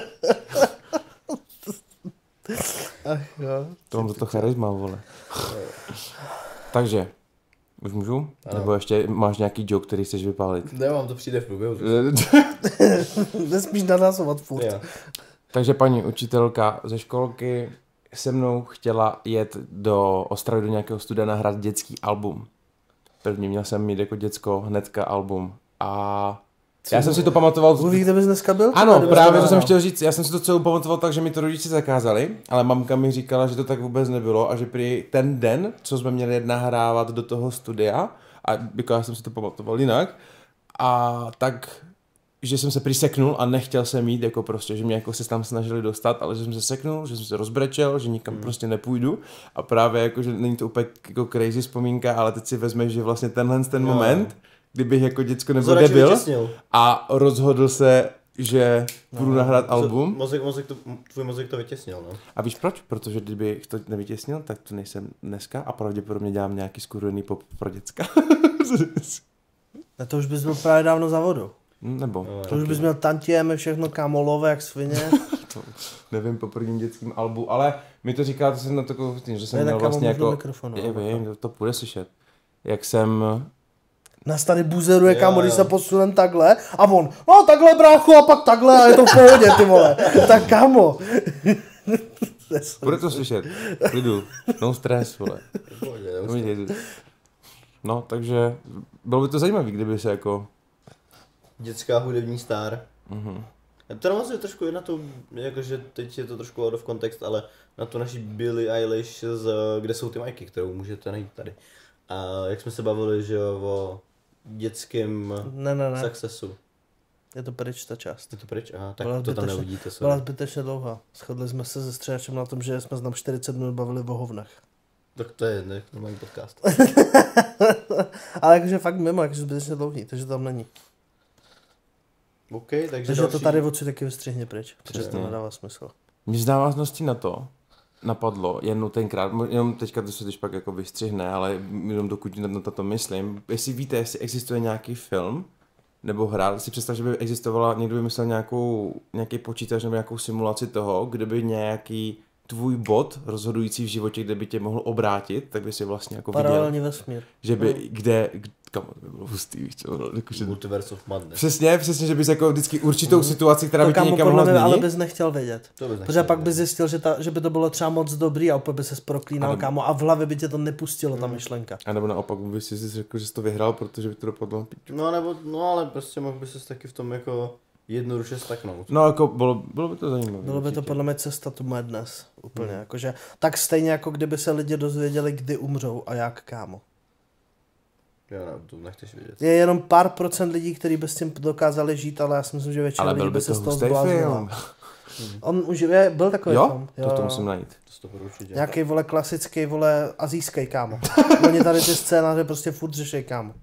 [SPEAKER 1] Ach jo.
[SPEAKER 3] To mám za to charisma, vole. Takže, už můžu? Ano. Nebo ještě máš nějaký joke, který chceš vypálit?
[SPEAKER 2] Ne, vám to přijde v průběhu.
[SPEAKER 1] Nesmíš nadázovat furt.
[SPEAKER 2] Jo.
[SPEAKER 3] Takže paní učitelka ze školky se mnou chtěla jet do Ostravy do nějakého studia nahrát dětský album. První měl jsem mít jako děcko hnedka album. A já jsem si to pamatoval...
[SPEAKER 1] Mluví, kde bys dneska byl?
[SPEAKER 3] Ano, právě to jsem chtěl říct. Já jsem si to celou pamatoval tak, že mi to rodiče zakázali, ale mamka mi říkala, že to tak vůbec nebylo a že prý ten den, co jsme měli jet nahrávat do toho studia, a jako já jsem si to pamatoval jinak, a tak... že jsem se přiseknul a nechtěl jsem jít, jako prostě, že mě jako se tam snažili dostat, ale že jsem se seknul, že jsem se rozbrečel, že nikam prostě nepůjdu a právě jako, že není to úplně jako crazy vzpomínka, ale teď si vezmeš, že vlastně tenhle ten moment, kdybych jako děcko nebyl debil a rozhodl se, že budu nahrát album.
[SPEAKER 2] Tvůj mozek to vytěsnil, no.
[SPEAKER 3] A víš proč? Protože kdybych to nevytěsnil, tak to nejsem dneska a pravděpodobně dělám nějaký skurvený pop pro děcka.
[SPEAKER 1] A to už bys byl právě dávno za vodou.
[SPEAKER 3] Nebo.
[SPEAKER 1] To už bys měl tantieme všechno kámolové jak svině.
[SPEAKER 3] To nevím po prvním dětském albu, ale mi to říká, to jsem na takovou, že jsem měl vlastně jako... Vím, to půjde slyšet. Jak jsem...
[SPEAKER 1] Nás tady buzeruje, kámo, když se posunem takhle a on, no takhle bráchu a pak takhle a je to v pohodě, ty vole. Tak kámo.
[SPEAKER 3] Bude to slyšet, klidu, no stres, vole. No, takže bylo by to zajímavé, kdyby se jako...
[SPEAKER 2] Dětská hudební star. To navazuje trošku na to, jakože teď je to trošku out of context, ale na to naší Billie Eilish z Kde jsou ty majky, kterou můžete najít tady. A jak jsme se bavili, že jo, o dětském successu.
[SPEAKER 1] Je to pryč ta část.
[SPEAKER 2] Je to pryč? Aha, tak to tam neuvidíte.
[SPEAKER 1] Byla zbytečně dlouhá. Shodli jsme se se střihačem na tom, že jsme nám 40 minut bavili o hovnech.
[SPEAKER 2] Tak to je normální podcast.
[SPEAKER 1] Ale jakože fakt mimo, jakože zbytečně dlouhý, takže tam není.
[SPEAKER 2] Okay, takže
[SPEAKER 1] to tady odsud taky vystřihně pryč, protože to nedává smysl.
[SPEAKER 3] Mě z návaznosti na to napadlo jenom tenkrát, jenom teďka to se teď pak jako vystřihne, ale jenom dokud na to myslím, jestli víte, jestli existuje nějaký film nebo hra, si představ, že by existovala, někdo by myslel nějaký počítač nebo nějakou simulaci toho, kde by nějaký tvůj bod rozhodující v životě, kde by tě mohl obrátit, tak by si vlastně jako viděl,
[SPEAKER 1] Paralelní vesmír.
[SPEAKER 3] že by, kam to by bylo hustý, víš co, jakože,
[SPEAKER 2] Multiverse of Madness.
[SPEAKER 3] přesně, že bys jako vždycky určitou situaci, která by tě
[SPEAKER 1] kámo,
[SPEAKER 3] někam
[SPEAKER 1] podle
[SPEAKER 3] mohla
[SPEAKER 1] mě, ale
[SPEAKER 3] změnit.
[SPEAKER 1] bys nechtěl vědět.
[SPEAKER 2] To bys
[SPEAKER 1] Protože
[SPEAKER 2] nechtěl
[SPEAKER 1] pak bys
[SPEAKER 2] vědět.
[SPEAKER 1] zjistil, že by to bylo třeba moc dobrý a opět by ses proklínal,
[SPEAKER 3] Ale-
[SPEAKER 1] kámo, a v hlavě by tě to nepustilo, ta myšlenka.
[SPEAKER 3] A nebo naopak by si řekl, že jsi to vyhrál, protože by to dopadlo na píču.
[SPEAKER 2] No ale prostě mohl by ses taky v tom jako jednoduše staknout.
[SPEAKER 3] No jako bylo by to zajímavé.
[SPEAKER 1] Bylo by to podle mě cesta to madness, úplně, jakože, tak stejně jako kdyby se lidi dozvěděli, kdy umřou a jak, kámo.
[SPEAKER 2] Jo, ne, to nechceš vědět.
[SPEAKER 1] Je jenom pár procent lidí, kteří by s tím dokázali žít, ale já si myslím, že většina
[SPEAKER 3] Ale
[SPEAKER 1] lidí
[SPEAKER 3] byl
[SPEAKER 1] by
[SPEAKER 3] by
[SPEAKER 1] se
[SPEAKER 3] to
[SPEAKER 1] z toho
[SPEAKER 3] hustý
[SPEAKER 1] zbláznila.
[SPEAKER 3] film.
[SPEAKER 1] On už byl takový film.
[SPEAKER 3] Jo? To musím najít.
[SPEAKER 2] To budu určitě.
[SPEAKER 1] Nějaký, vole, klasický, vole, asijský, kámo. Oni tady ty scénáře prostě furt řešej, kámo.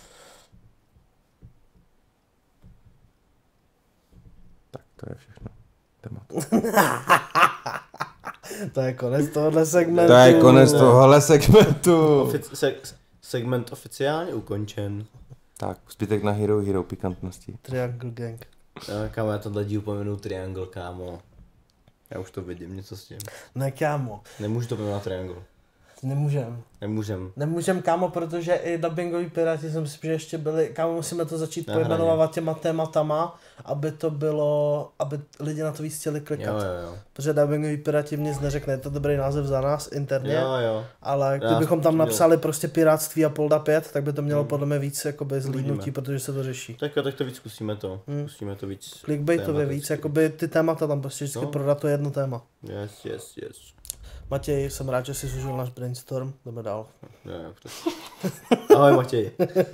[SPEAKER 3] Tak to je všechno. Téma.
[SPEAKER 1] To je konec tohohle segmentu.
[SPEAKER 3] To je konec tohohle segmentu.
[SPEAKER 2] Segment oficiálně ukončen.
[SPEAKER 3] Tak, zbytek na Hero pikantnosti.
[SPEAKER 1] Triangle Gang.
[SPEAKER 2] Kámo, já tohle díl pomenu Triangle, kámo. Já už to vidím, něco s tím.
[SPEAKER 1] Ne, kámo,
[SPEAKER 2] Nemůžu to pojmenovat Triangle.
[SPEAKER 1] nemůžem.
[SPEAKER 2] Nemůžem,
[SPEAKER 1] Kámo, protože i dubbingoví piráti jsem si, že ještě byli, kámo, musíme to začít
[SPEAKER 2] Na hraně.
[SPEAKER 1] pojmenovávat těma tématama, aby to bylo, aby lidi na to víc chtěli klikat.
[SPEAKER 2] jo.
[SPEAKER 1] Protože dubbingoví piráti mě nic neřekne, je to dobrý název za nás interně,
[SPEAKER 2] Jo.
[SPEAKER 1] ale
[SPEAKER 2] Já
[SPEAKER 1] kdybychom tam
[SPEAKER 2] jsem
[SPEAKER 1] napsali prostě piráctví a Polda 5, tak by to mělo podle mě víc jakoby zlídnutí,
[SPEAKER 2] Uvidíme.
[SPEAKER 1] protože se to řeší.
[SPEAKER 2] Tak to víc zkusíme to. Zkusíme to víc.
[SPEAKER 1] Clickbaitově
[SPEAKER 2] tématicky.
[SPEAKER 1] víc, jakoby ty témata tam prostě vždycky
[SPEAKER 2] No.
[SPEAKER 1] prodat to jedno téma.
[SPEAKER 2] Yes.
[SPEAKER 1] Matěj, jsem rád, že jsi zužil náš brainstorm, jdeme dál.
[SPEAKER 2] Jo, přesně. Ahoj Matěj.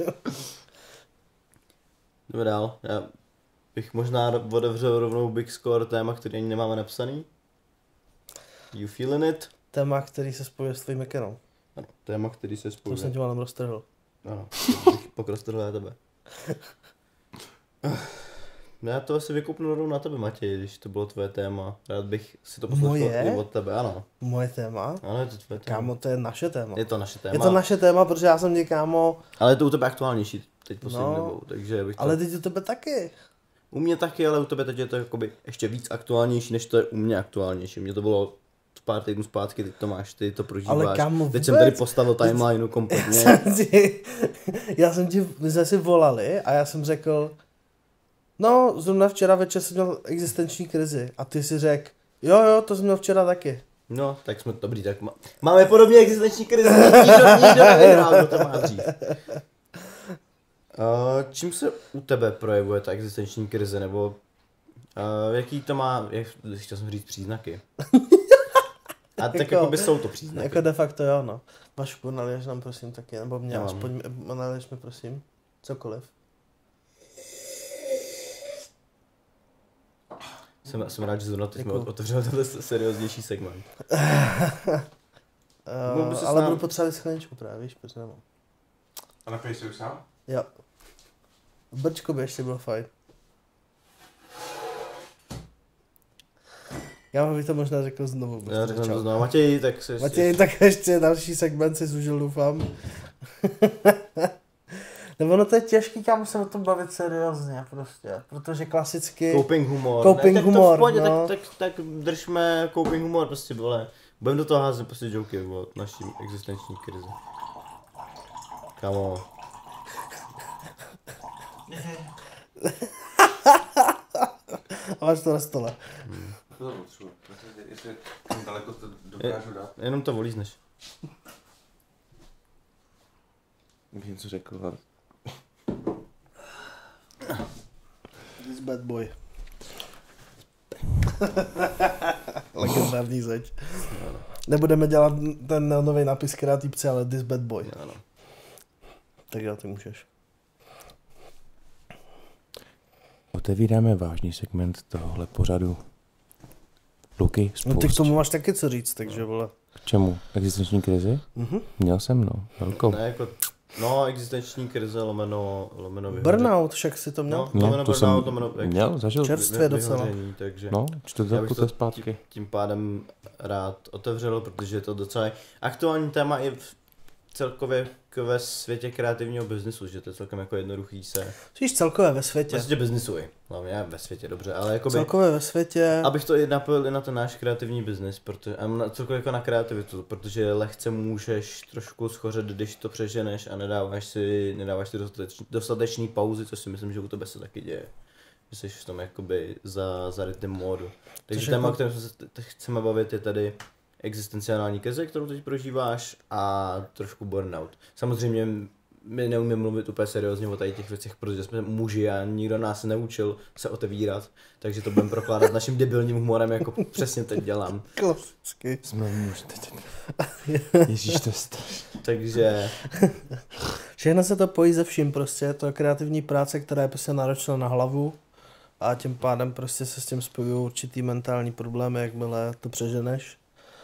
[SPEAKER 2] Jdeme dál. Já bych možná otevřel rovnou Big Score téma, který ani nemáme napsaný. You feeling it?
[SPEAKER 1] Téma, který se spojuje s tvým Mikenou.
[SPEAKER 2] Ano, téma, který se
[SPEAKER 1] To
[SPEAKER 2] spojuje.
[SPEAKER 1] jsem tě malem roztrhl.
[SPEAKER 2] Ano, pokrostrhlé tebe. Já to asi vykupnu rovnou na tebe, Matěj, když to bylo tvoje téma. Rád bych si to poslechl
[SPEAKER 1] Moje?
[SPEAKER 2] i od tebe, ano.
[SPEAKER 1] Moje téma?
[SPEAKER 2] Ano, je to tvoje téma.
[SPEAKER 1] Kámo, to je naše téma.
[SPEAKER 2] Je to naše téma.
[SPEAKER 1] Je to naše téma, protože já jsem tě, kámo,
[SPEAKER 2] Ale je to u tebe aktuálnější teď poslední
[SPEAKER 1] No,
[SPEAKER 2] dobou, takže bych to...
[SPEAKER 1] ale teď u tebe taky.
[SPEAKER 2] U mě taky, ale u tebe teď je to jakoby ještě víc aktuálnější, než to je u mě aktuálnější. Mně to bylo pár týdnů zpátky, teď to máš, ty to prožíváš.
[SPEAKER 1] Ale kámo,
[SPEAKER 2] teď
[SPEAKER 1] vůbec.
[SPEAKER 2] jsem tady postavil timelineu kompletně.
[SPEAKER 1] My jsme si volali a já jsem řekl, no, zrovna včera večer jsem měl existenční krizi a ty si řekl, jo, to jsem měl včera taky.
[SPEAKER 2] No, tak jsme dobrý, tak máme podobně existenční krizi, nikdo nevyhrál, kdo to má dřív. Čím se u tebe projevuje ta existenční krize, nebo jaký to má, chtěl jsem říct příznaky. A tak
[SPEAKER 1] Jako-
[SPEAKER 2] jako by jsou to příznaky.
[SPEAKER 1] Jako de facto jo, no. Vašku, naliješ nám prosím taky, nebo mě
[SPEAKER 2] Já mám.
[SPEAKER 1] aspoň, naliješ mi prosím, cokoliv.
[SPEAKER 2] Jsem rád, že zrovna teď jsme
[SPEAKER 1] Děkuju.
[SPEAKER 2] otevřeli tenhle serióznější segment. Mohl by ses
[SPEAKER 1] Ale
[SPEAKER 2] nám-
[SPEAKER 1] budu potřebovat schraničku právě, víš, protože nemám.
[SPEAKER 3] A napiješ se už sám?
[SPEAKER 1] Jo. Brčko by ještě bylo fajn. Já bych to možná řekl znovu.
[SPEAKER 2] Já řeknu to znovu. Matěj, tak se
[SPEAKER 1] Matěj, tak ještě další segment si zužil, doufám. Nebo ono to je těžký, kam se o tom bavit seriózně prostě, protože klasicky...
[SPEAKER 2] Coping humor.
[SPEAKER 1] Coping
[SPEAKER 2] ne, tak
[SPEAKER 1] humor,
[SPEAKER 2] to v pohodě,
[SPEAKER 1] no.
[SPEAKER 2] tak držme coping humor, prostě vole. Budeme do toho házet prostě joky o naší existenční krizi. Kámo.
[SPEAKER 1] A máš to na stole.
[SPEAKER 3] To potřebuji. Jestli daleko to dokážu dát.
[SPEAKER 2] Jenom to volízneš.
[SPEAKER 3] Bych něco řekl, ale...
[SPEAKER 1] This bad boy. Legendární zeď. Nebudeme dělat ten nový nápis kreativce, ale this bad boy.
[SPEAKER 2] Ano.
[SPEAKER 1] Tak já ty můžeš.
[SPEAKER 3] Otevíráme vážný segment tohohle pořadu. Luky,
[SPEAKER 1] No ty k
[SPEAKER 3] spust.
[SPEAKER 1] tomu máš taky co říct, takže vole.
[SPEAKER 3] K čemu? Existenční krizi? Měl jsem, no. Velkou.
[SPEAKER 2] Ne, jako, no, existenční krize lomeno
[SPEAKER 1] Burnout, však si to měl.
[SPEAKER 2] No, lomeno
[SPEAKER 3] to
[SPEAKER 2] burnout,
[SPEAKER 3] jsem
[SPEAKER 2] lomeno
[SPEAKER 3] měl, zažil.
[SPEAKER 1] Čerstvě docela.
[SPEAKER 2] vyhoření, takže...
[SPEAKER 3] No,
[SPEAKER 2] Já bych
[SPEAKER 3] 4,5
[SPEAKER 2] to
[SPEAKER 3] zpátky.
[SPEAKER 2] tím pádem rád otevřel, protože je to docela aktuální téma i celkově ve světě kreativního biznisu, že to je celkem jako jednoduchý se...
[SPEAKER 1] Víš, celkově ve světě.
[SPEAKER 2] Ve světě biznisu, hlavně ve světě, dobře, ale jakoby...
[SPEAKER 1] Celkově ve světě...
[SPEAKER 2] Abych to i napojil i na ten náš kreativní biznis, protože, celkově jako na kreativitu, protože lehce můžeš trošku schořet, když to přeženeš a nedáváš si dostatečný pauzy, což si myslím, že u tebe se taky děje. Že jsi v tom jakoby za rytm módu. Takže téma, o kterém se chceme bavit, je tady existenciální krize, kterou teď prožíváš, a trošku burnout. Samozřejmě my neumíme mluvit úplně seriózně o tady těch věcech, protože jsme muži a nikdo nás neučil se otevírat, takže to budeme prokládat naším debilním humorem, jako přesně teď dělám.
[SPEAKER 1] Klasicky.
[SPEAKER 3] Jsme muži teď. Ježíš, to je strašný.
[SPEAKER 2] Takže...
[SPEAKER 1] Všechno se to pojí ze vším prostě, to je kreativní práce, která je prostě náročná na hlavu a tím pádem prostě se s tím spojují určitý mentální problémy, jakmile to přeženeš.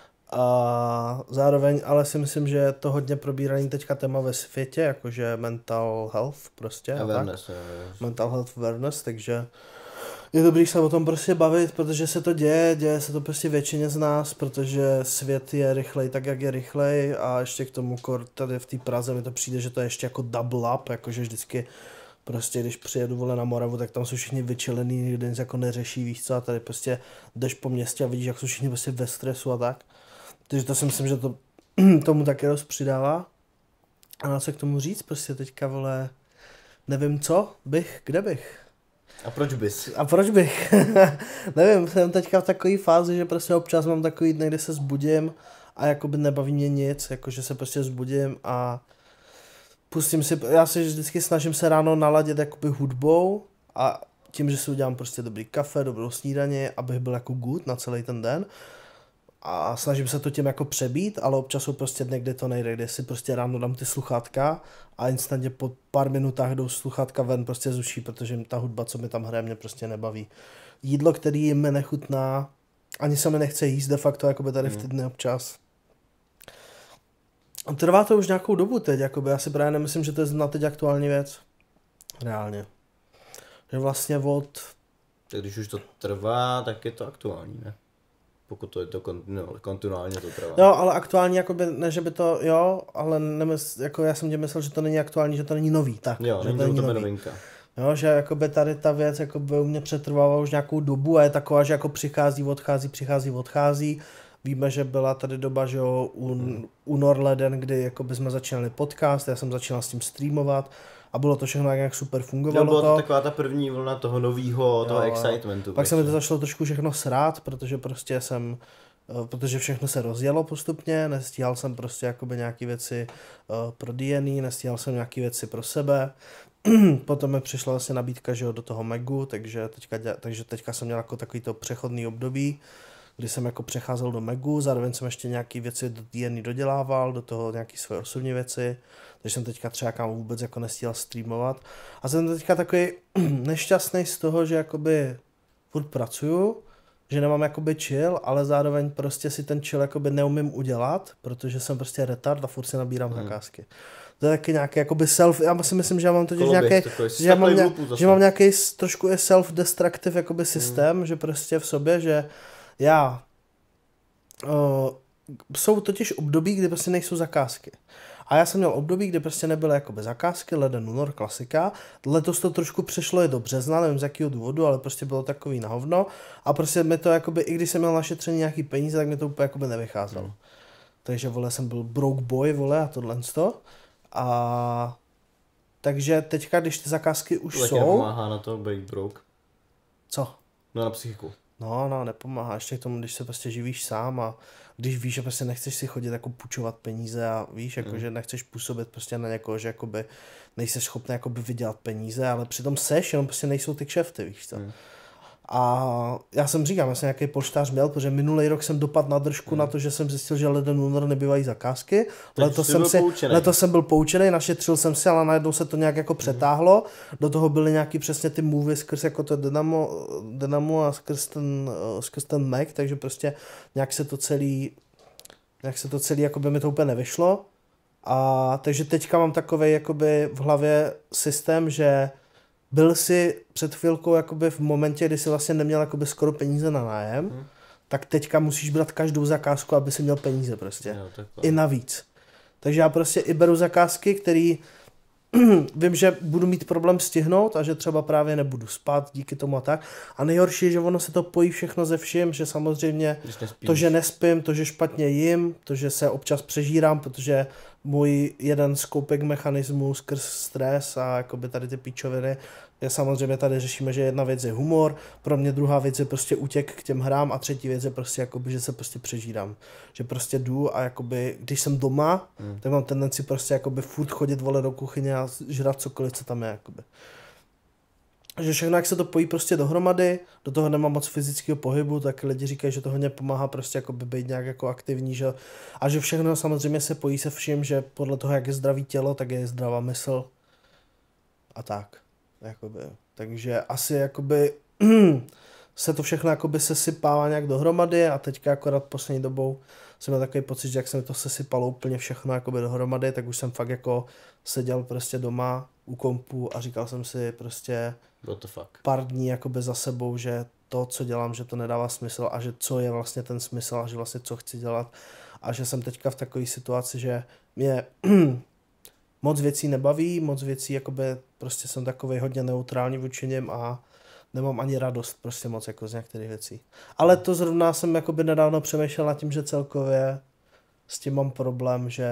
[SPEAKER 1] A zároveň ale si myslím, že je to hodně probíraný teďka téma ve světě, jakože mental health prostě.
[SPEAKER 2] Awareness,
[SPEAKER 1] mental health awareness, takže je dobrý se o tom prostě bavit, protože se to děje se to prostě většině z nás, protože svět je rychlej tak, jak je rychlej, a ještě k tomu tady v té Praze mi to přijde, že to je ještě jako double up, jakože vždycky prostě když přijedu vole na Moravu, tak tam jsou všichni vyčilený, nikdo nic jako neřeší, víš co, a tady prostě jdeš po městě a vidíš, jak jsou všichni prostě ve stresu a tak. Takže to si myslím, že to tomu taky dost přidává. A co k tomu říct, prostě teďka vole, nevím co bych, kde bych.
[SPEAKER 2] A proč bys?
[SPEAKER 1] A proč bych? Nevím, jsem teďka v takové fázi, že prostě občas mám takový dny, kdy se zbudím a jakoby nebaví mě nic, jakože se prostě zbudím a pustím si, já se vždycky snažím se ráno naladit jakoby hudbou a tím, že si udělám prostě dobrý kafe, dobrou snídaně, abych byl jako good na celý ten den. A snažím se to tím jako přebít, ale občas jsou prostě dny, kde to nejde, kde si prostě ráno dám ty sluchátka a instantně po pár minutách jdou sluchátka ven prostě z uší, protože ta hudba, co mi tam hraje, mě prostě nebaví. Jídlo, který mi nechutná, ani se mi nechce jíst de facto, jakoby tady v ty dny občas. A trvá to už nějakou dobu teď, jakoby, já si právě nemyslím, že to je na teď aktuální věc. Reálně. Že vlastně
[SPEAKER 2] Tak když už to trvá, tak je to aktuální, ne? Pokud to je to kontinuálně to trvá.
[SPEAKER 1] Jo, ale aktuální, jakoby, ne, že by to, jo, ale jako já jsem tě myslel, že to není aktuální, že to není nový, tak.
[SPEAKER 2] Jo,
[SPEAKER 1] že
[SPEAKER 2] není to tebe novinka.
[SPEAKER 1] Jo, že jakoby tady ta věc jakoby u mě přetrvává už nějakou dobu a je taková, že jako přichází, odchází. Víme, že byla tady doba, že jo, únor, leden, kdy jakoby jsme začínali podcast, já jsem začínal s tím streamovat a bylo to všechno nějak super fungovalo.
[SPEAKER 2] Byla to taková ta první vlna toho novýho, toho excitementu.
[SPEAKER 1] Pak se mi to začalo trošku všechno srát, protože prostě protože všechno se rozjelo postupně, nestíhal jsem prostě jakoby nějaký věci pro D&E, nestíhal jsem nějaký věci pro sebe. Potom mi přišla vlastně nabídka, že jo, do toho Magu, takže teďka jsem měl jako takový to přechodný období, kdy jsem jako přecházel do Magu, zároveň jsem ještě nějaký věci do D&E dodělával, do toho nějaký svoje osobní věci, takže jsem teďka třeba vůbec jako nestíhal streamovat. A jsem teďka takový nešťastný z toho, že jakoby furt pracuju, že nemám jakoby chill, ale zároveň prostě si ten chill jakoby neumím udělat, protože jsem prostě retard a furt si nabírám zakázky. To je taky nějaký jakoby já si myslím, že já mám totiž nějaký, že mám nějaký trošku self-destructive jakoby systém, že prostě v sobě, že já jsou totiž období, kdy prostě nejsou zakázky. A já jsem měl období, kdy prostě nebyly jakoby zakázky, leden, únor, klasika. Letos to trošku přešlo i do března, nevím z jakého důvodu, ale prostě bylo takový na hovno. A prostě mi to jakoby, i když jsem měl našetřený nějaký peníze, tak mi to úplně jakoby nevycházelo. Takže vole, jsem byl broke boy, vole, a tohle to. A takže teďka, když ty zakázky už jsou...
[SPEAKER 2] Nepomáhá na to být broke?
[SPEAKER 1] Co?
[SPEAKER 2] No na psychiku.
[SPEAKER 1] No, nepomáhá. Ještě k tomu, když se prostě živíš sám a když víš, že prostě nechceš si chodit jako půjčovat peníze a víš, jako, že nechceš působit prostě na někoho, že jakoby nejseš schopný jakoby vydělat peníze, ale přitom seš, jenom prostě nejsou ty kšefty, víš co. A já jsem nějaký polštář měl, protože minulý rok jsem dopadl na držku na to, že jsem zjistil, že leden, únor nebývají zakázky. Letos jsem byl poučený, našetřil jsem si, ale najednou se to nějak jako přetáhlo. Do toho byly nějaký přesně ty movie skrz jako to Dynamo a skrz ten Mac, takže prostě nějak se to celý jakoby mi to úplně nevyšlo. A takže teďka mám takovej jakoby v hlavě systém, že byl si před chvilkou jakoby v momentě, kdy jsi vlastně neměl jakoby skoro peníze na nájem, tak teďka musíš brát každou zakázku, aby si měl peníze prostě.
[SPEAKER 2] Jo,
[SPEAKER 1] i navíc. Takže já prostě i beru zakázky, který vím, že budu mít problém stihnout a že třeba právě nebudu spát díky tomu a tak. A nejhorší je, že ono se to pojí všechno ze vším, že samozřejmě to, že nespím, to, že špatně jim, to, že se občas přežírám, protože můj jeden z coping mechanismů skrz stres a jakoby tady ty píčoviny je samozřejmě tady řešíme, že jedna věc je humor, pro mě druhá věc je prostě útěk k těm hrám a třetí věc je prostě jakoby, že se prostě přežírám. Že prostě jdu a jakoby, když jsem doma, tak mám tendenci prostě jakoby furt chodit vole do kuchyně a žrat cokoliv, co tam je jakoby. Že všechno, jak se to pojí prostě dohromady, do toho nemám moc fyzického pohybu, tak lidi říkají, že to hodně pomáhá prostě jakoby být nějak jako aktivní, že? A že všechno samozřejmě se pojí se vším, že podle toho, jak je zdravý tělo, tak je zdravá mysl a tak. Jakoby. Takže asi jakoby se to všechno jakoby sesypává nějak dohromady a teďka akorát poslední dobou jsem měl takový pocit, že jak se mi to sesypalo úplně všechno jakoby dohromady, tak už jsem fakt jako seděl prostě doma u kompu a říkal jsem si prostě
[SPEAKER 2] what the fuck?
[SPEAKER 1] Pár dní jakoby za sebou, že to, co dělám, že to nedává smysl a že co je vlastně ten smysl a že vlastně co chci dělat a že jsem teďka v takové situaci, že mě moc věcí nebaví, moc věcí jakoby prostě jsem takovej hodně neutrální vůči něm a nemám ani radost prostě moc jako z některých věcí. Ale to zrovna jsem jakoby nedávno přemýšlel nad tím, že celkově s tím mám problém, že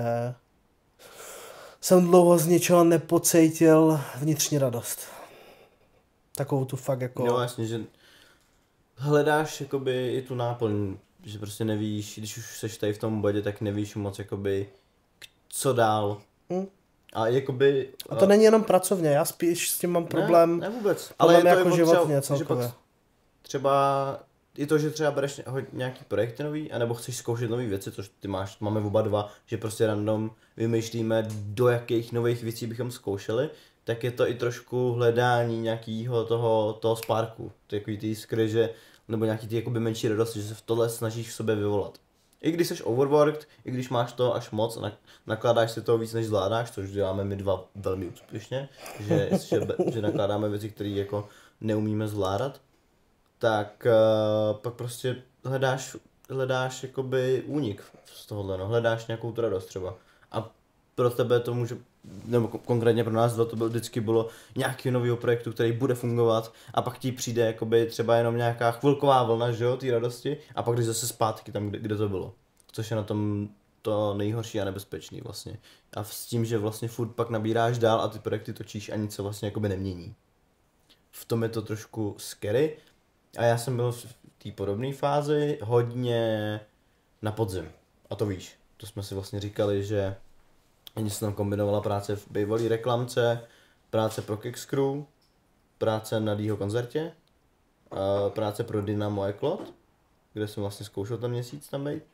[SPEAKER 1] jsem dlouho z ničeho nepocítil vnitřní radost. Takovou tu fakt jako...
[SPEAKER 2] Jo, jasně, že hledáš jakoby i tu náplň, že prostě nevíš, když už seš tady v tom bodě, tak nevíš moc jakoby co dál. A jakoby...
[SPEAKER 1] A to není jenom pracovně, já spíš s tím mám problém.
[SPEAKER 2] Ne vůbec.
[SPEAKER 1] Ale je to
[SPEAKER 2] jako
[SPEAKER 1] životně celkově.
[SPEAKER 2] Třeba i to, že třeba bereš nějaký projekty nový, anebo chceš zkoušet nové věci, což ty máš, máme oba dva, že prostě random vymýšlíme, do jakých nových věcí bychom zkoušeli, tak je to i trošku hledání nějakého toho sparku, takový ty jiskry, že, nebo nějaký ty jakoby menší radosti, že se v tohle snažíš v sobě vyvolat. I když jsi overworked, i když máš to až moc, nakládáš si toho víc, než zvládáš, což děláme my dva velmi úspěšně, že nakládáme věci, které jako neumíme zvládat, tak pak prostě hledáš jakoby únik z tohohle, no, hledáš nějakou tu radost třeba. A pro tebe to může, nebo konkrétně pro nás dva to vždycky bylo nějaký novýho projektu, který bude fungovat a pak ti přijde jakoby třeba jenom nějaká chvilková vlna, že jo, té radosti a pak jdeš zase zpátky tam, kde to bylo. Což je na tom to nejhorší a nebezpečný vlastně. A s tím, že vlastně furt pak nabíráš dál a ty projekty točíš a nic se vlastně jakoby nemění. V tom je to trošku scary a já jsem byl v té podobné fázi hodně na podzim. A to víš, to jsme si vlastně říkali, že oni se tam kombinovala práce v bývalý reklamce, práce pro Kix Crew, práce na Dýho koncertě, práce pro Dynamo Eklot, kde jsem vlastně zkoušel ten měsíc tam být.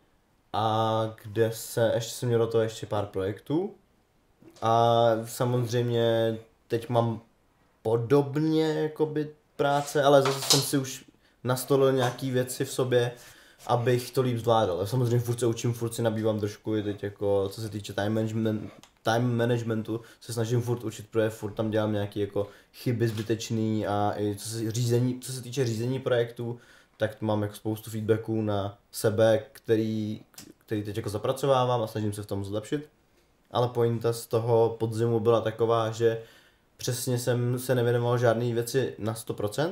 [SPEAKER 2] A kde ještě jsem měl do toho ještě pár projektů. A samozřejmě teď mám podobně jakoby práce, ale zase jsem si už nastolil nějaký věci v sobě, abych to líp zvládal. Samozřejmě furt se učím, furt si nabývám trošku i teď jako, co se týče time managementu, se snažím furt učit, protože furt tam dělám nějaké jako chyby zbytečný a i co se týče řízení projektů, tak mám jako spoustu feedbacků na sebe, který teď jako zapracovávám a snažím se v tom zlepšit. Ale pointa z toho podzimu byla taková, že přesně jsem se nevěnoval žádné věci na 100%.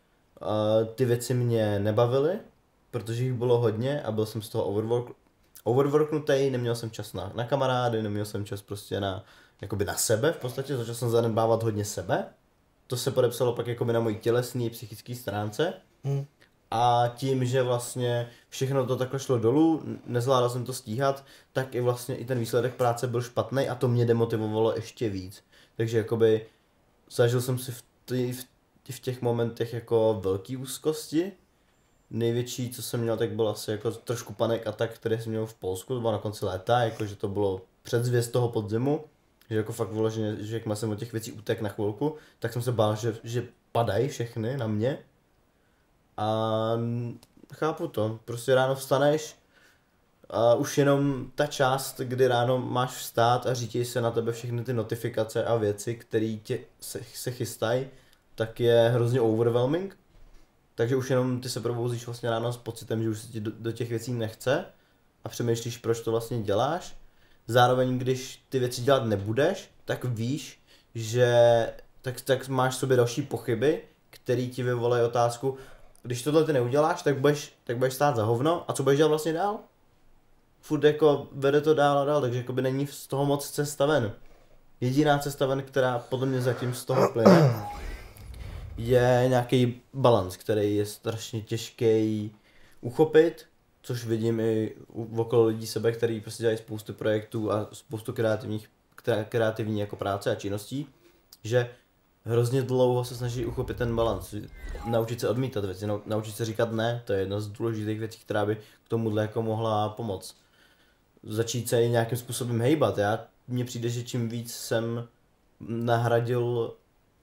[SPEAKER 2] Ty věci mě nebavily, protože jich bylo hodně a byl jsem z toho overworknutý, neměl jsem čas na kamarády, neměl jsem čas prostě jakoby na sebe v podstatě, začal jsem zanedbávat hodně sebe. To se podepsalo pak jakoby na mojí tělesné psychické stránce. A tím, že vlastně všechno to takhle šlo dolů, nezvládal jsem to stíhat, tak i vlastně i ten výsledek práce byl špatný a to mě demotivovalo ještě víc. Takže jakoby zažil jsem si v těch momentech jako velký úzkosti. Největší, co jsem měl, tak byl asi jako trošku panic attack, který jsem měl v Polsku, to bylo na konci léta, jakože to bylo předzvěst toho podzimu, že jako fakt vyloženě, že jakmile jsem od těch věcí utek na chvilku, tak jsem se bál, že padají všechny na mě. A chápu to, prostě ráno vstaneš a už jenom ta část, kdy ráno máš vstát a říkají se na tebe všechny ty notifikace a věci, které se chystají, tak je hrozně overwhelming. Takže už jenom ty se probouzíš vlastně ráno s pocitem, že už se ti do těch věcí nechce a přemýšlíš, proč to vlastně děláš. zároveň když ty věci dělat nebudeš, tak víš, že tak máš v sobě další pochyby, který ti vyvolají otázku, když tohle ty neuděláš, tak budeš stát za hovno a co budeš dělat vlastně dál? Furt jako vede to dál a dál, takže jakoby není z toho moc cesta ven. Jediná cesta ven, která podle mě zatím z toho plyne, je nějaký balans, který je strašně těžký uchopit, což vidím i okolo lidí sebe, který prostě dělají spoustu projektů a spoustu kreativní jako práce a činností, že hrozně dlouho se snaží uchopit ten balans, naučit se odmítat věci, naučit se říkat ne, to je jedna z důležitých věcí, která by k tomuhle jako mohla pomoct. Začít se i nějakým způsobem hejbat, mně přijde, že čím víc jsem nahradil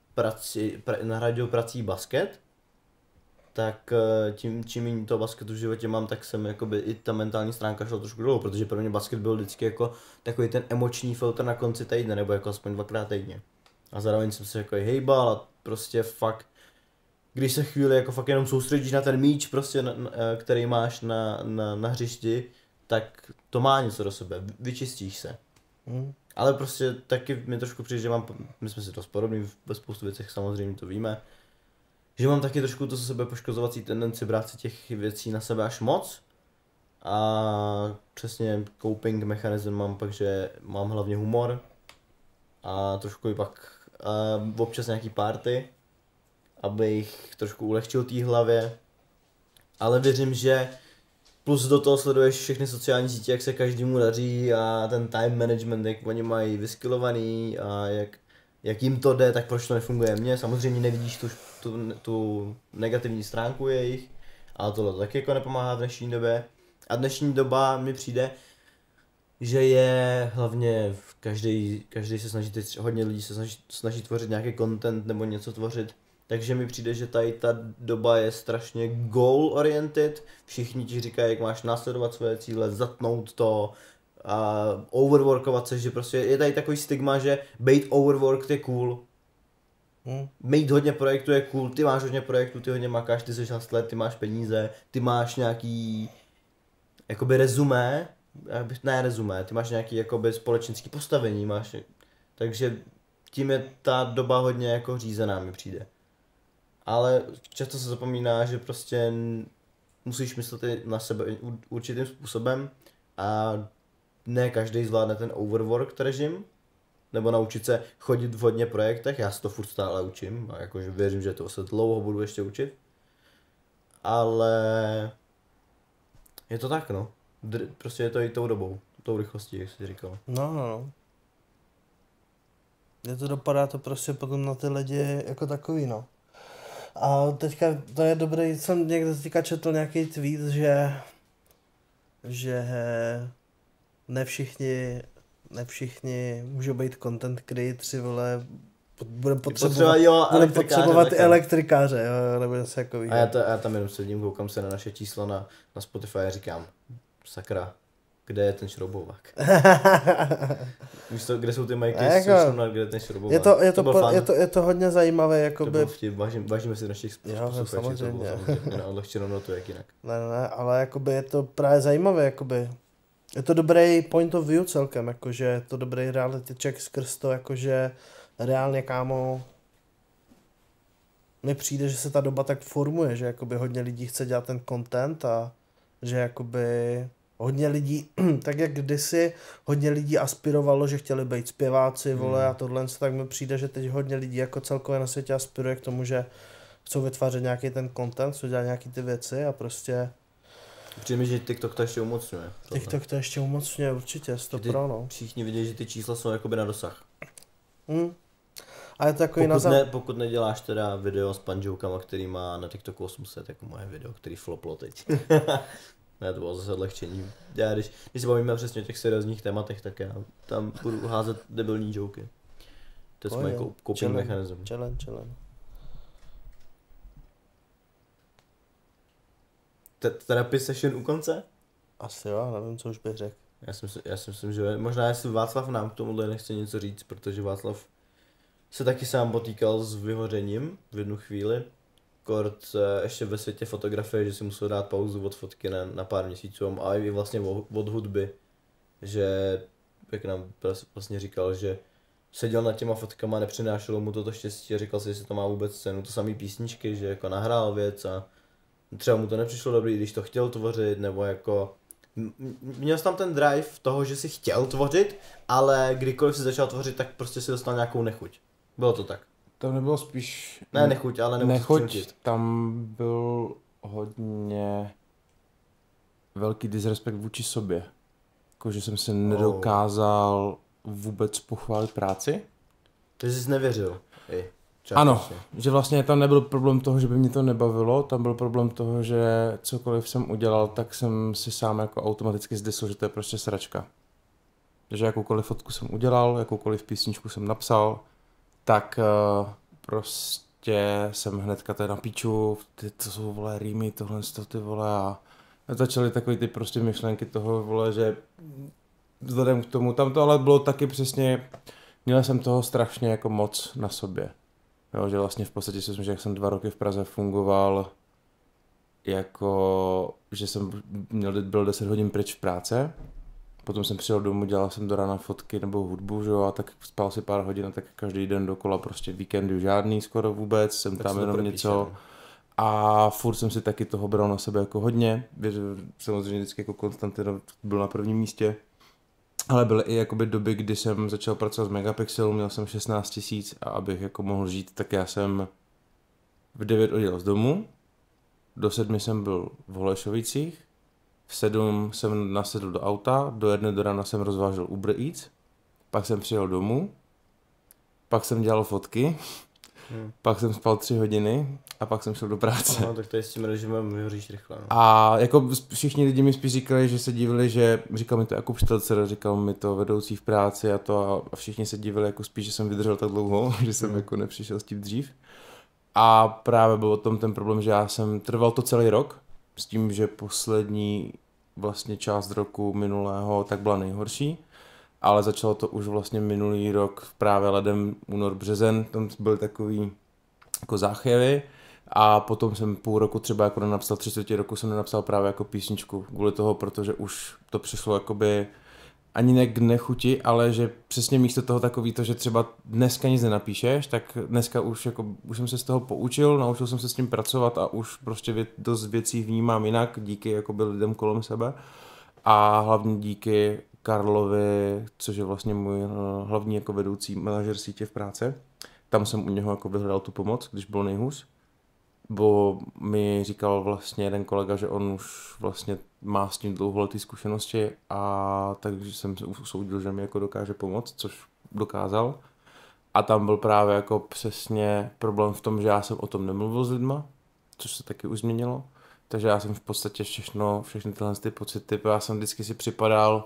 [SPEAKER 2] prací basket, tak čím méně toho basketu v životě mám, tak jsem jakoby i ta mentální stránka šla trošku dolů, protože pro mě basket byl vždycky jako takový ten emoční filtr na konci týdne, nebo jako aspoň 2x týdně. A zároveň jsem se jako hejbal a prostě fakt, když se chvíli jako fakt jenom soustředíš na ten míč prostě, který máš na hřišti, tak to má něco do sebe, vyčistíš se. Ale prostě taky mi trošku přijde, že my jsme si dost podobní ve spoustu věcech, samozřejmě to víme, že mám taky trošku to sebe poškozovací tendenci brát si těch věcí na sebe až moc. A přesně coping mechanism mám pak, že mám hlavně humor a trošku i pak občas nějaký party, abych trošku ulehčil té hlavě. Ale věřím, že plus do toho sleduješ všechny sociální sítě, jak se každému daří a ten time management, jak oni mají vyskilovaný a jak jim to jde, tak proč to nefunguje mně. Samozřejmě nevidíš tu negativní stránku jejich, ale tohle taky jako nepomáhá v dnešní době. A dnešní doba mi přijde, že je hlavně každý se snaží, hodně lidí se snaží tvořit nějaký content nebo něco tvořit. Takže mi přijde, že tady ta doba je strašně goal oriented, všichni ti říkají, jak máš následovat své cíle, zatnout to a overworkovat se, že prostě je tady takový stigma, že být overworked je cool. Mít hodně projektů je cool, ty máš hodně projektů, ty hodně makáš, ty jsi hustler, ty máš peníze, ty máš nějaký jakoby rezumé, ty máš nějaký jakoby společenský postavení, takže tím je ta doba hodně jako řízená mi přijde. Ale často se zapomíná, že prostě musíš myslet na sebe určitým způsobem a ne každý zvládne ten overwork režim, nebo naučit se chodit v hodně projektech, já se to furt stále učím a jakože věřím, že to se dlouho budu ještě učit. Ale je to tak no, prostě je to i tou dobou, tou rychlostí, jak jsi říkal.
[SPEAKER 1] No. Dopadá to prostě potom na ty lidi jako takový no. A teďka to je dobrý, jsem někde teďka četl nějaký tweet, že ne všichni můžou být content creatoři, vole, budeme potřebovat elektrikáře, jo, nebo něco takového.
[SPEAKER 2] A já tam jenom sedím, koukám se na naše čísla na Spotify a říkám, sakra, kde je ten šroubovák? Víš to, kde jsou ty majky, kde je ten šroubovák?
[SPEAKER 1] Je to hodně zajímavé, jakoby.
[SPEAKER 2] To byl vtip, vážíme si našich
[SPEAKER 1] posluchačů, samozřejmě.
[SPEAKER 2] Na odlehčenou notu, jak jinak.
[SPEAKER 1] Ne, ale jakoby je to právě zajímavé, jakoby. Je to dobrý point of view celkem, jakože je to dobrý reality check skrz to, jakože reálně, kámo, mně přijde, že se ta doba tak formuje, že jakoby hodně lidí chce dělat ten content a že jakoby hodně lidí, tak jak kdysi hodně lidí aspirovalo, že chtěli být zpěváci, vole, a tohle, tak mi přijde, že teď hodně lidí jako celkově na světě aspiruje k tomu, že chcou vytvářet nějaký ten content, chcou dělat nějaký ty věci a prostě.
[SPEAKER 2] Přijde mi, že TikTok to ještě umocňuje.
[SPEAKER 1] TikTok to ještě umocňuje, určitě, 100%, no.
[SPEAKER 2] Všichni vidí, že ty čísla jsou jakoby na dosah.
[SPEAKER 1] A je to takový
[SPEAKER 2] pokud neděláš teda video s panžoukama, který má na TikToku 800, jako moje video, který floplo teď. Ne, to bylo zase odlehčení. Já když si bavíme přesně o těch seriózních tématech, tak já tam budu házet debilní joky. To je můj coping mechanism.
[SPEAKER 1] Challenge.
[SPEAKER 2] Therapy session u konce?
[SPEAKER 1] Asi jo, nevím, co už bych řekl.
[SPEAKER 2] Já si myslím, že možná jestli Václav nám k tomuhle nechce něco říct, protože Václav se taky sám potýkal s vyhořením v jednu chvíli. Kort ještě ve světě fotografie, že si musel dát pauzu od fotky na pár měsíců, a i vlastně od hudby, že jak nám vlastně říkal, že seděl nad těma fotkama, nepřinášelo mu to štěstí a říkal si, jestli to má vůbec cenu, to samý písničky, že jako nahrál věc a třeba mu to nepřišlo dobrý, když to chtěl tvořit, nebo jako měl jsi tam ten drive toho, že si chtěl tvořit, ale kdykoliv si začal tvořit, tak prostě si dostal nějakou nechuť. Bylo to tak?
[SPEAKER 3] Tam nebylo spíš...
[SPEAKER 2] Ne nechuť, ale
[SPEAKER 3] nechuť, tam byl hodně velký disrespekt vůči sobě. Jakože jsem se nedokázal vůbec pochválit práci.
[SPEAKER 2] Takže jsi nevěřil.
[SPEAKER 3] Ano, že vlastně tam nebyl problém toho, že by mě to nebavilo, tam byl problém toho, že cokoliv jsem udělal, tak jsem si sám jako automaticky zdysl, že to je prostě sračka. Že jakoukoliv fotku jsem udělal, jakoukoliv písničku jsem napsal, tak prostě jsem hnedka tady na píču, to jsou vole rýmy, tohle ty vole a začaly takový ty prostě myšlenky toho vole, že vzhledem k tomu, tam to ale bylo taky přesně, měl jsem toho strašně jako moc na sobě. Jo, že vlastně v podstatě si myslím, že jak jsem 2 roky v Praze fungoval, jako, že jsem byl 10 hodin pryč v práce, potom jsem přijel domů, dělal jsem do rána fotky nebo hudbu, že jo, a tak spal si pár hodin a tak každý den dokola, prostě víkendy žádný skoro vůbec, jsem tam jenom něco a furt jsem si taky toho bral na sebe jako hodně, samozřejmě vždycky jako Konstantin byl na prvním místě. Ale byly i jakoby doby, kdy jsem začal pracovat s Megapixelu, měl jsem 16 000 a abych jako mohl žít, tak já jsem v 9 odjel z domu, do 7 jsem byl v Holešovicích, v 7 jsem nasedl do auta, do 1 do rána jsem rozvážel Uber Eats, pak jsem přijel domů, pak jsem dělal fotky, pak jsem spal 3 hodiny a pak jsem šel do práce.
[SPEAKER 2] Aha, tak to je s tím režimem vyhoříš rychle. No.
[SPEAKER 3] A jako všichni lidi mi spíš říkali, že se divili, že říkal mi to Jakub Štelcer, říkal mi to vedoucí v práci a to a všichni se divili jako spíš, že jsem vydržel tak dlouho, že jsem jako nepřišel s tím dřív. A právě byl o tom ten problém, že já jsem trval to celý rok s tím, že poslední vlastně část roku minulého tak byla nejhorší. Ale začalo to už vlastně minulý rok, právě ledem, únor, březen, tam byly takový jako záchvěvy a potom jsem půl roku třeba jako nenapsal, 30 roku jsem nenapsal právě jako písničku, kvůli toho, protože už to přišlo jakoby ani ne k nechuti, ale že přesně místo toho takový to, že třeba dneska nic nenapíšeš, tak dneska už jsem se z toho poučil, naučil jsem se s tím pracovat a už prostě dost věcí vnímám jinak, díky jakoby lidem kolem sebe a hlavně díky Karlovi, což je vlastně můj hlavní jako vedoucí manažer sítě v práci. Tam jsem u něho jako vyhledal tu pomoc, když byl nejhůř. Bo mi říkal vlastně jeden kolega, že on už vlastně má s tím dlouholetý zkušenosti a takže jsem se usoudil, že mi jako dokáže pomoct, což dokázal. A tam byl právě jako přesně problém v tom, že já jsem o tom nemluvil s lidma, což se taky už změnilo. Takže já jsem v podstatě všechny tyhle ty pocity, já jsem vždycky si připadal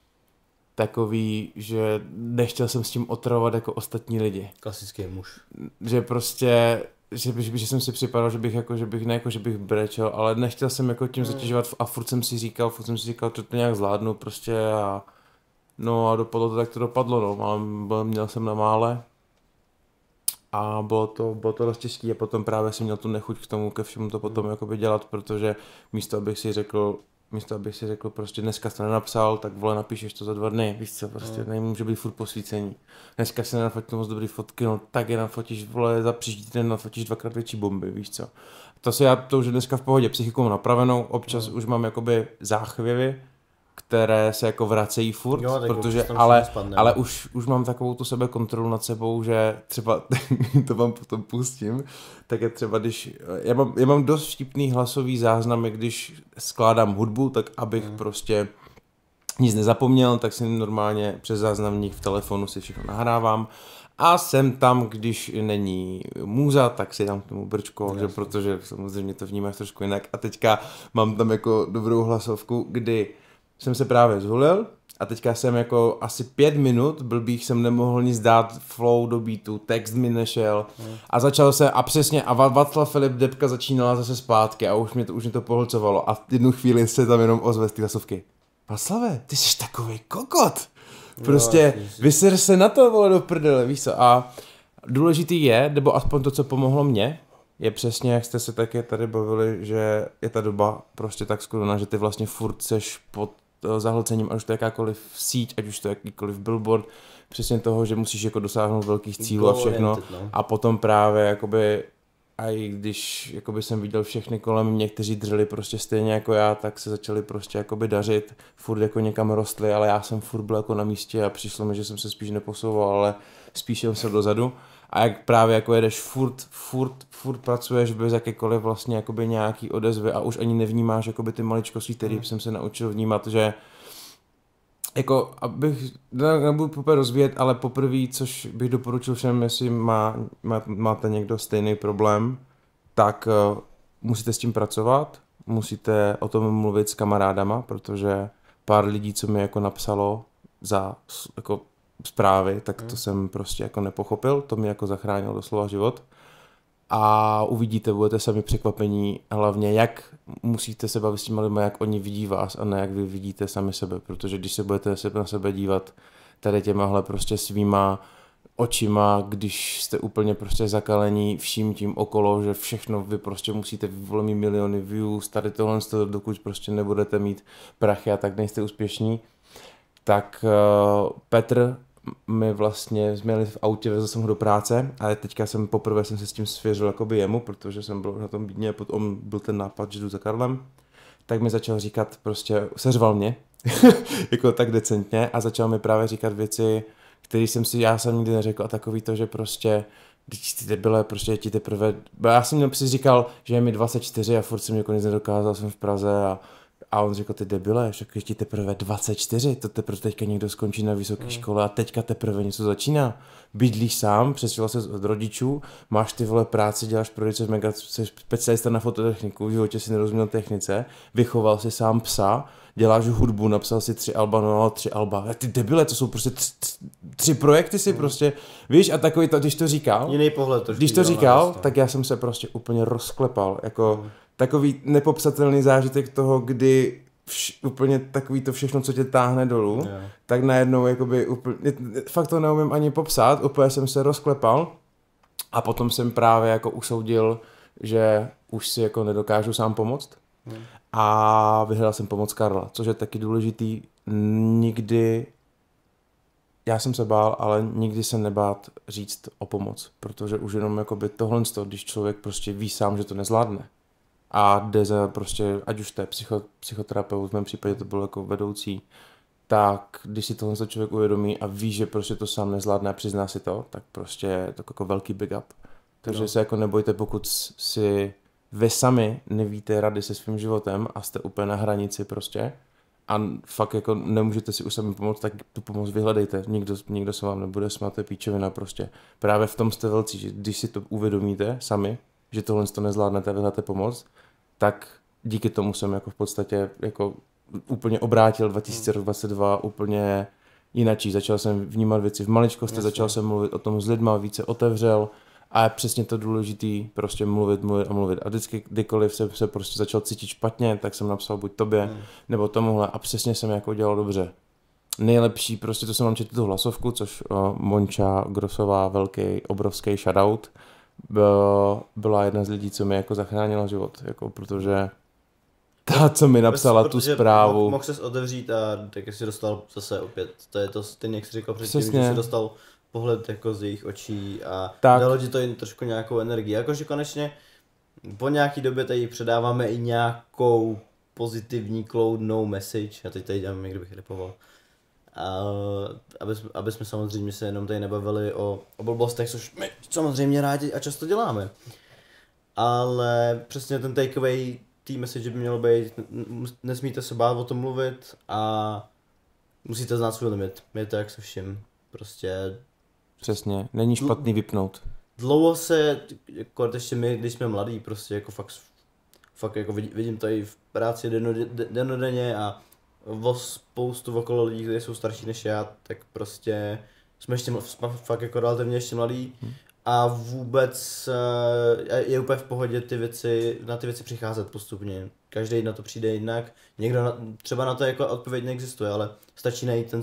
[SPEAKER 3] takový, že nechtěl jsem s tím otravovat jako ostatní lidi.
[SPEAKER 2] Klasický muž.
[SPEAKER 3] Že prostě, že jsem si připadal, že bych brečel, ale nechtěl jsem jako tím zatěžovat a furt jsem si říkal, že to nějak zvládnu prostě a no a dopadlo to, tak to dopadlo, no, měl jsem na mále a bylo to dost těžký a potom právě jsem měl tu nechuť k tomu, ke všemu to potom jakoby dělat, protože místo abych si řekl prostě dneska jsi to nenapsal, tak vole napíšeš to za 2 dny, víš co, prostě nemůže být furt posvícení. Dneska si nenafotil moc dobrý fotky, no tak je nafotíš, vole za příští týden nafotíš 2x větší bomby, víš co. To už je dneska v pohodě, psychikou napravenou, občas už mám jakoby záchvěvy, které se jako vracejí furt, jo, protože, ale už mám takovou tu sebekontrolu nad sebou, že třeba, to vám potom pustím, tak je třeba, když, já mám dost vtipný hlasový záznamy, když skládám hudbu, tak abych prostě nic nezapomněl, tak si normálně přes záznamník v telefonu si všechno nahrávám. A jsem tam, když není můza, tak si dám k tomu brčko, že, protože samozřejmě to vnímáš trošku jinak. A teďka mám tam jako dobrou hlasovku, kdy jsem se právě zhulil a teďka jsem jako asi 5 minut blbých jsem nemohl nic dát flow do beatu, text mi nešel a začal se a přesně a Václav Filip Debka začínala zase zpátky a už mě to pohlcovalo a v jednu chvíli se tam jenom ozve z ty hlasovky. Václave, ty jsi takovej kokot. Prostě vyser se na to, vole, do prdele, víš co. A důležitý je, nebo aspoň to, co pomohlo mně, je přesně, jak jste se také tady bavili, že je ta doba prostě tak skvělá, že ty vlastně furt seš pod zahlcením, ať už to je jakákoliv síť, ať už to je jakýkoliv billboard, přesně toho, že musíš jako dosáhnout velkých cílů a všechno. A potom právě jakoby, a i když jakoby jsem viděl všechny kolem mě, kteří dřeli prostě stejně jako já, tak se začali prostě jakoby dařit, furt jako někam rostli, ale já jsem furt byl jako na místě a přišlo mi, že jsem se spíš neposouval, ale spíš jsem se dozadu. A jak právě jako jedeš furt pracuješ bez jakékoliv vlastně jakoby nějaký odezvy a už ani nevnímáš jakoby ty maličkosti, který jsem se naučil vnímat, že jako, abych, nebudu úplně rozvíjet, ale poprvé, což bych doporučil všem, jestli máte někdo stejný problém, tak musíte s tím pracovat, musíte o tom mluvit s kamarádama, protože pár lidí, co mi jako napsalo za jako zprávy, tak to jsem prostě jako nepochopil, to mi jako zachránilo doslova život. A uvidíte, budete sami překvapení, hlavně jak musíte se bavit s těma lidmi, jak oni vidí vás a ne jak vy vidíte sami sebe, protože když se budete na sebe dívat tady těmahle prostě svýma očima, když jste úplně prostě zakalení vším tím okolo, že všechno vy prostě musíte vyvolit miliony views, tady tohle, dokud prostě nebudete mít prachy a tak nejste úspěšní, tak Petr my vlastně jsme jeli v autě, vezl jsem ho do práce, ale teďka poprvé jsem se s tím svěřil jakoby jemu, protože jsem byl na tom bídně a potom byl ten nápad, že jdu za Karlem, tak mi začal říkat prostě, seřval mě, jako tak decentně a začal mi právě říkat věci, které já jsem nikdy neřekl a takový to, že prostě když ty debile, prostě ti teprve, já jsem si říkal, že je mi 24 a furt jsem jako nic nedokázal, jsem v Praze a on řekl, ty debile, však ještě teprve 24, to teprve teďka někdo skončí na vysoké škole a teďka teprve něco začíná. Bydlíš sám, přestěhoval se od rodičů, máš ty vole práci, děláš prodejce v mega, jsi specialista na fototechniku, v životě si nerozuměl technice, vychoval si sám psa, děláš hudbu, napsal si 3 alba, no 3 alba, ty debile, to jsou prostě 3 projekty si prostě, víš, a takový to, když to říkal,
[SPEAKER 2] jiný pohled
[SPEAKER 3] když to říkal, tak já jsem se prostě úplně rozklepal, jako takový nepopsatelný zážitek toho, kdy úplně takový to všechno, co tě táhne dolů, tak najednou jakoby úplně, fakt to neumím ani popsat, úplně jsem se rozklepal a potom jsem právě jako usoudil, že už si jako nedokážu sám pomoct a vyhledal jsem pomoc Karla, což je taky důležitý, nikdy, já jsem se bál, ale nikdy se nebát říct o pomoc, protože už jenom jakoby tohle, když člověk prostě ví sám, že to nezvládne, a jde za prostě, ať už to je psychoterapeut, v mém případě to bylo jako vedoucí, tak když si tohle člověk uvědomí a ví, že prostě to sám nezvládne a přizná si to, tak prostě je to jako velký big up. Takže se jako nebojte, pokud si vy sami nevíte rady se svým životem a jste úplně na hranici prostě a fakt jako nemůžete si už sami pomoct, tak tu pomoc vyhledejte. Nikdo se vám nebude smát, to je píčovina prostě. Právě v tom jste velcí, že když si to uvědomíte sami, že tohle to nezvládnete a vyhledáte pomoc, tak díky tomu jsem jako v podstatě jako úplně obrátil 2022 úplně jinačí. Začal jsem vnímat věci v maličkosti, začal jsem mluvit o tom s lidma, více otevřel a je přesně to důležitý, prostě mluvit. A vždycky, kdykoliv se prostě začal cítit špatně, tak jsem napsal buď tobě, nebo tomuhle a přesně jsem jako dělal dobře. Nejlepší, prostě to jsem vám četl tu hlasovku, což Monča Grosová, velký, obrovský shoutout, byla jedna z lidí, co mi jako zachránila život, jako protože ta, co mi napsala tu zprávu.
[SPEAKER 2] Mohl ses otevřít a tak jsi dostal zase opět, to je to stejně, jak jsi říkal předtím, že jsi dostal pohled jako z jejich očí a dalo ti to jen trošku nějakou energii, jakože konečně po nějaký době tady předáváme i nějakou pozitivní cloudnou message, já teď tady dělám, jak kdybych repoval. Aby jsme samozřejmě se jenom tady nebavili o blbostech, což my samozřejmě rádi a často děláme. Ale přesně ten takeaway té message by mělo být, nesmíte se bát o tom mluvit a musíte znát svůj limit. Je to jak se vším. Prostě...
[SPEAKER 3] Přesně, není špatný vypnout.
[SPEAKER 2] Dlouho se, jako ještě my, když jsme mladí, prostě jako fakt jako vidím tady v práci dennodenně a o spoustu okolo lidí, kteří jsou starší než já, tak prostě jsme ještě fakt jako relativně ještě mladí a vůbec je úplně v pohodě na ty věci přicházet postupně. Každý na to přijde jinak, třeba na to jako odpověď neexistuje, ale stačí najít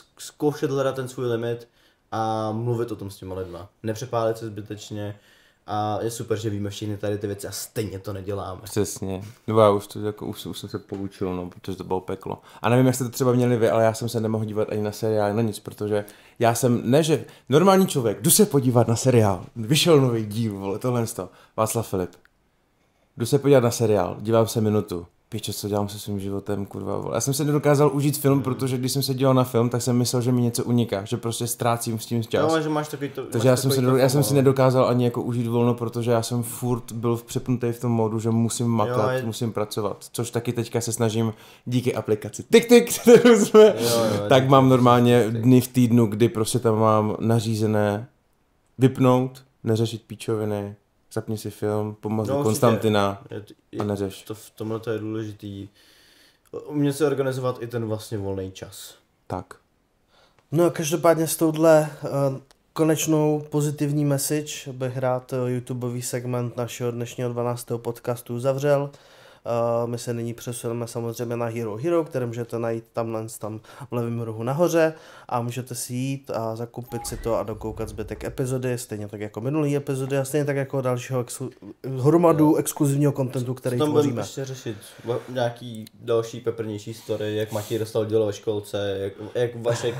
[SPEAKER 2] zkoušet hledat ten svůj limit a mluvit o tom s těma lidma. Nepřepálit se zbytečně A je super, že víme všechny tady ty věci a stejně to neděláme.
[SPEAKER 3] Přesně. Nebo já už, to, jako, už jsem se poučil, no, protože to bylo peklo. A nevím, jak jste to třeba měli vy, ale já jsem se nemohl dívat ani na seriál, na nic, protože já jsem, ne že normální člověk, jdu se podívat na seriál, vyšel nový díl, vole, tohle z toho. Václav Filip. Jdu se podívat na seriál, dívám se minutu. Píče, co dělám se svým životem, kurva, vole. Já jsem se nedokázal užít film, protože když jsem se díval na film, tak jsem myslel, že mi něco uniká, že prostě ztrácím s tím čas.
[SPEAKER 2] No, že máš takový to.
[SPEAKER 3] Takže já jsem si nedokázal ani jako užít volno, protože já jsem furt byl přepnutý v tom módu, že musím makat, musím pracovat. Což taky teďka se snažím díky aplikaci TikTok, kterou jsme, tak mám normálně dny v týdnu, kdy prostě tam mám nařízené vypnout, neřešit píčoviny, zapni si film, pomoci Konstantina a neřeš.
[SPEAKER 2] V tomhle to je důležitý. Umět se organizovat i ten vlastně volný čas.
[SPEAKER 3] Tak.
[SPEAKER 1] No a každopádně s touhle konečnou pozitivní message bych rád YouTubeový segment našeho dnešního 12. podcastu uzavřel. My se nyní přesuneme samozřejmě na Hero Hero, které můžete najít tam v levém rohu nahoře a můžete si jít a zakoupit si to a dokoukat zbytek epizody, stejně tak jako minulý epizody a stejně tak jako dalšího hromadu exkluzivního kontentu, který tvoříme.
[SPEAKER 2] Tam budeme ještě řešit nějaký další peprnější story, jak Matěj dostal dělo ve školce, jak Vašek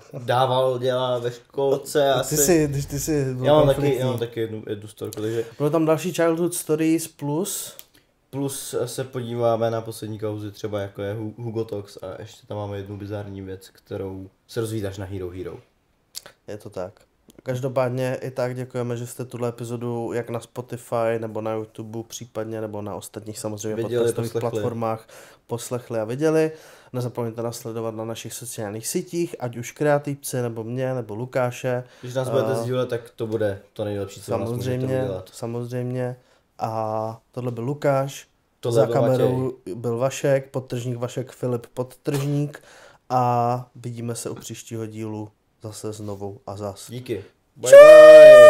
[SPEAKER 2] dělá ve školce.
[SPEAKER 1] Ty jsi
[SPEAKER 2] já mám taky jednu storku, takže...
[SPEAKER 1] Bylo tam další Childhood Stories
[SPEAKER 2] Plus se podíváme na poslední kauzy, třeba jako je Hugo Talks a ještě tam máme jednu bizarní věc, kterou se rozvídáš na Hero Hero.
[SPEAKER 1] Je to tak. Každopádně i tak děkujeme, že jste tuhle epizodu jak na Spotify nebo na YouTube případně nebo na ostatních samozřejmě podcastových platformách poslechli a viděli. Nezapomeňte nás sledovat na našich sociálních sítích, ať už Kreativci nebo mě nebo Lukáše.
[SPEAKER 2] Když nás budete sdílet, tak to bude to nejlepší, co nás můžete udělat.
[SPEAKER 1] Samozřejmě. A tohle byl Lukáš, za kamerou byl Vašek, podtržník Vašek, Filip podtržník a vidíme se u příštího dílu zase znovu a zas.
[SPEAKER 2] Díky. Bye bye.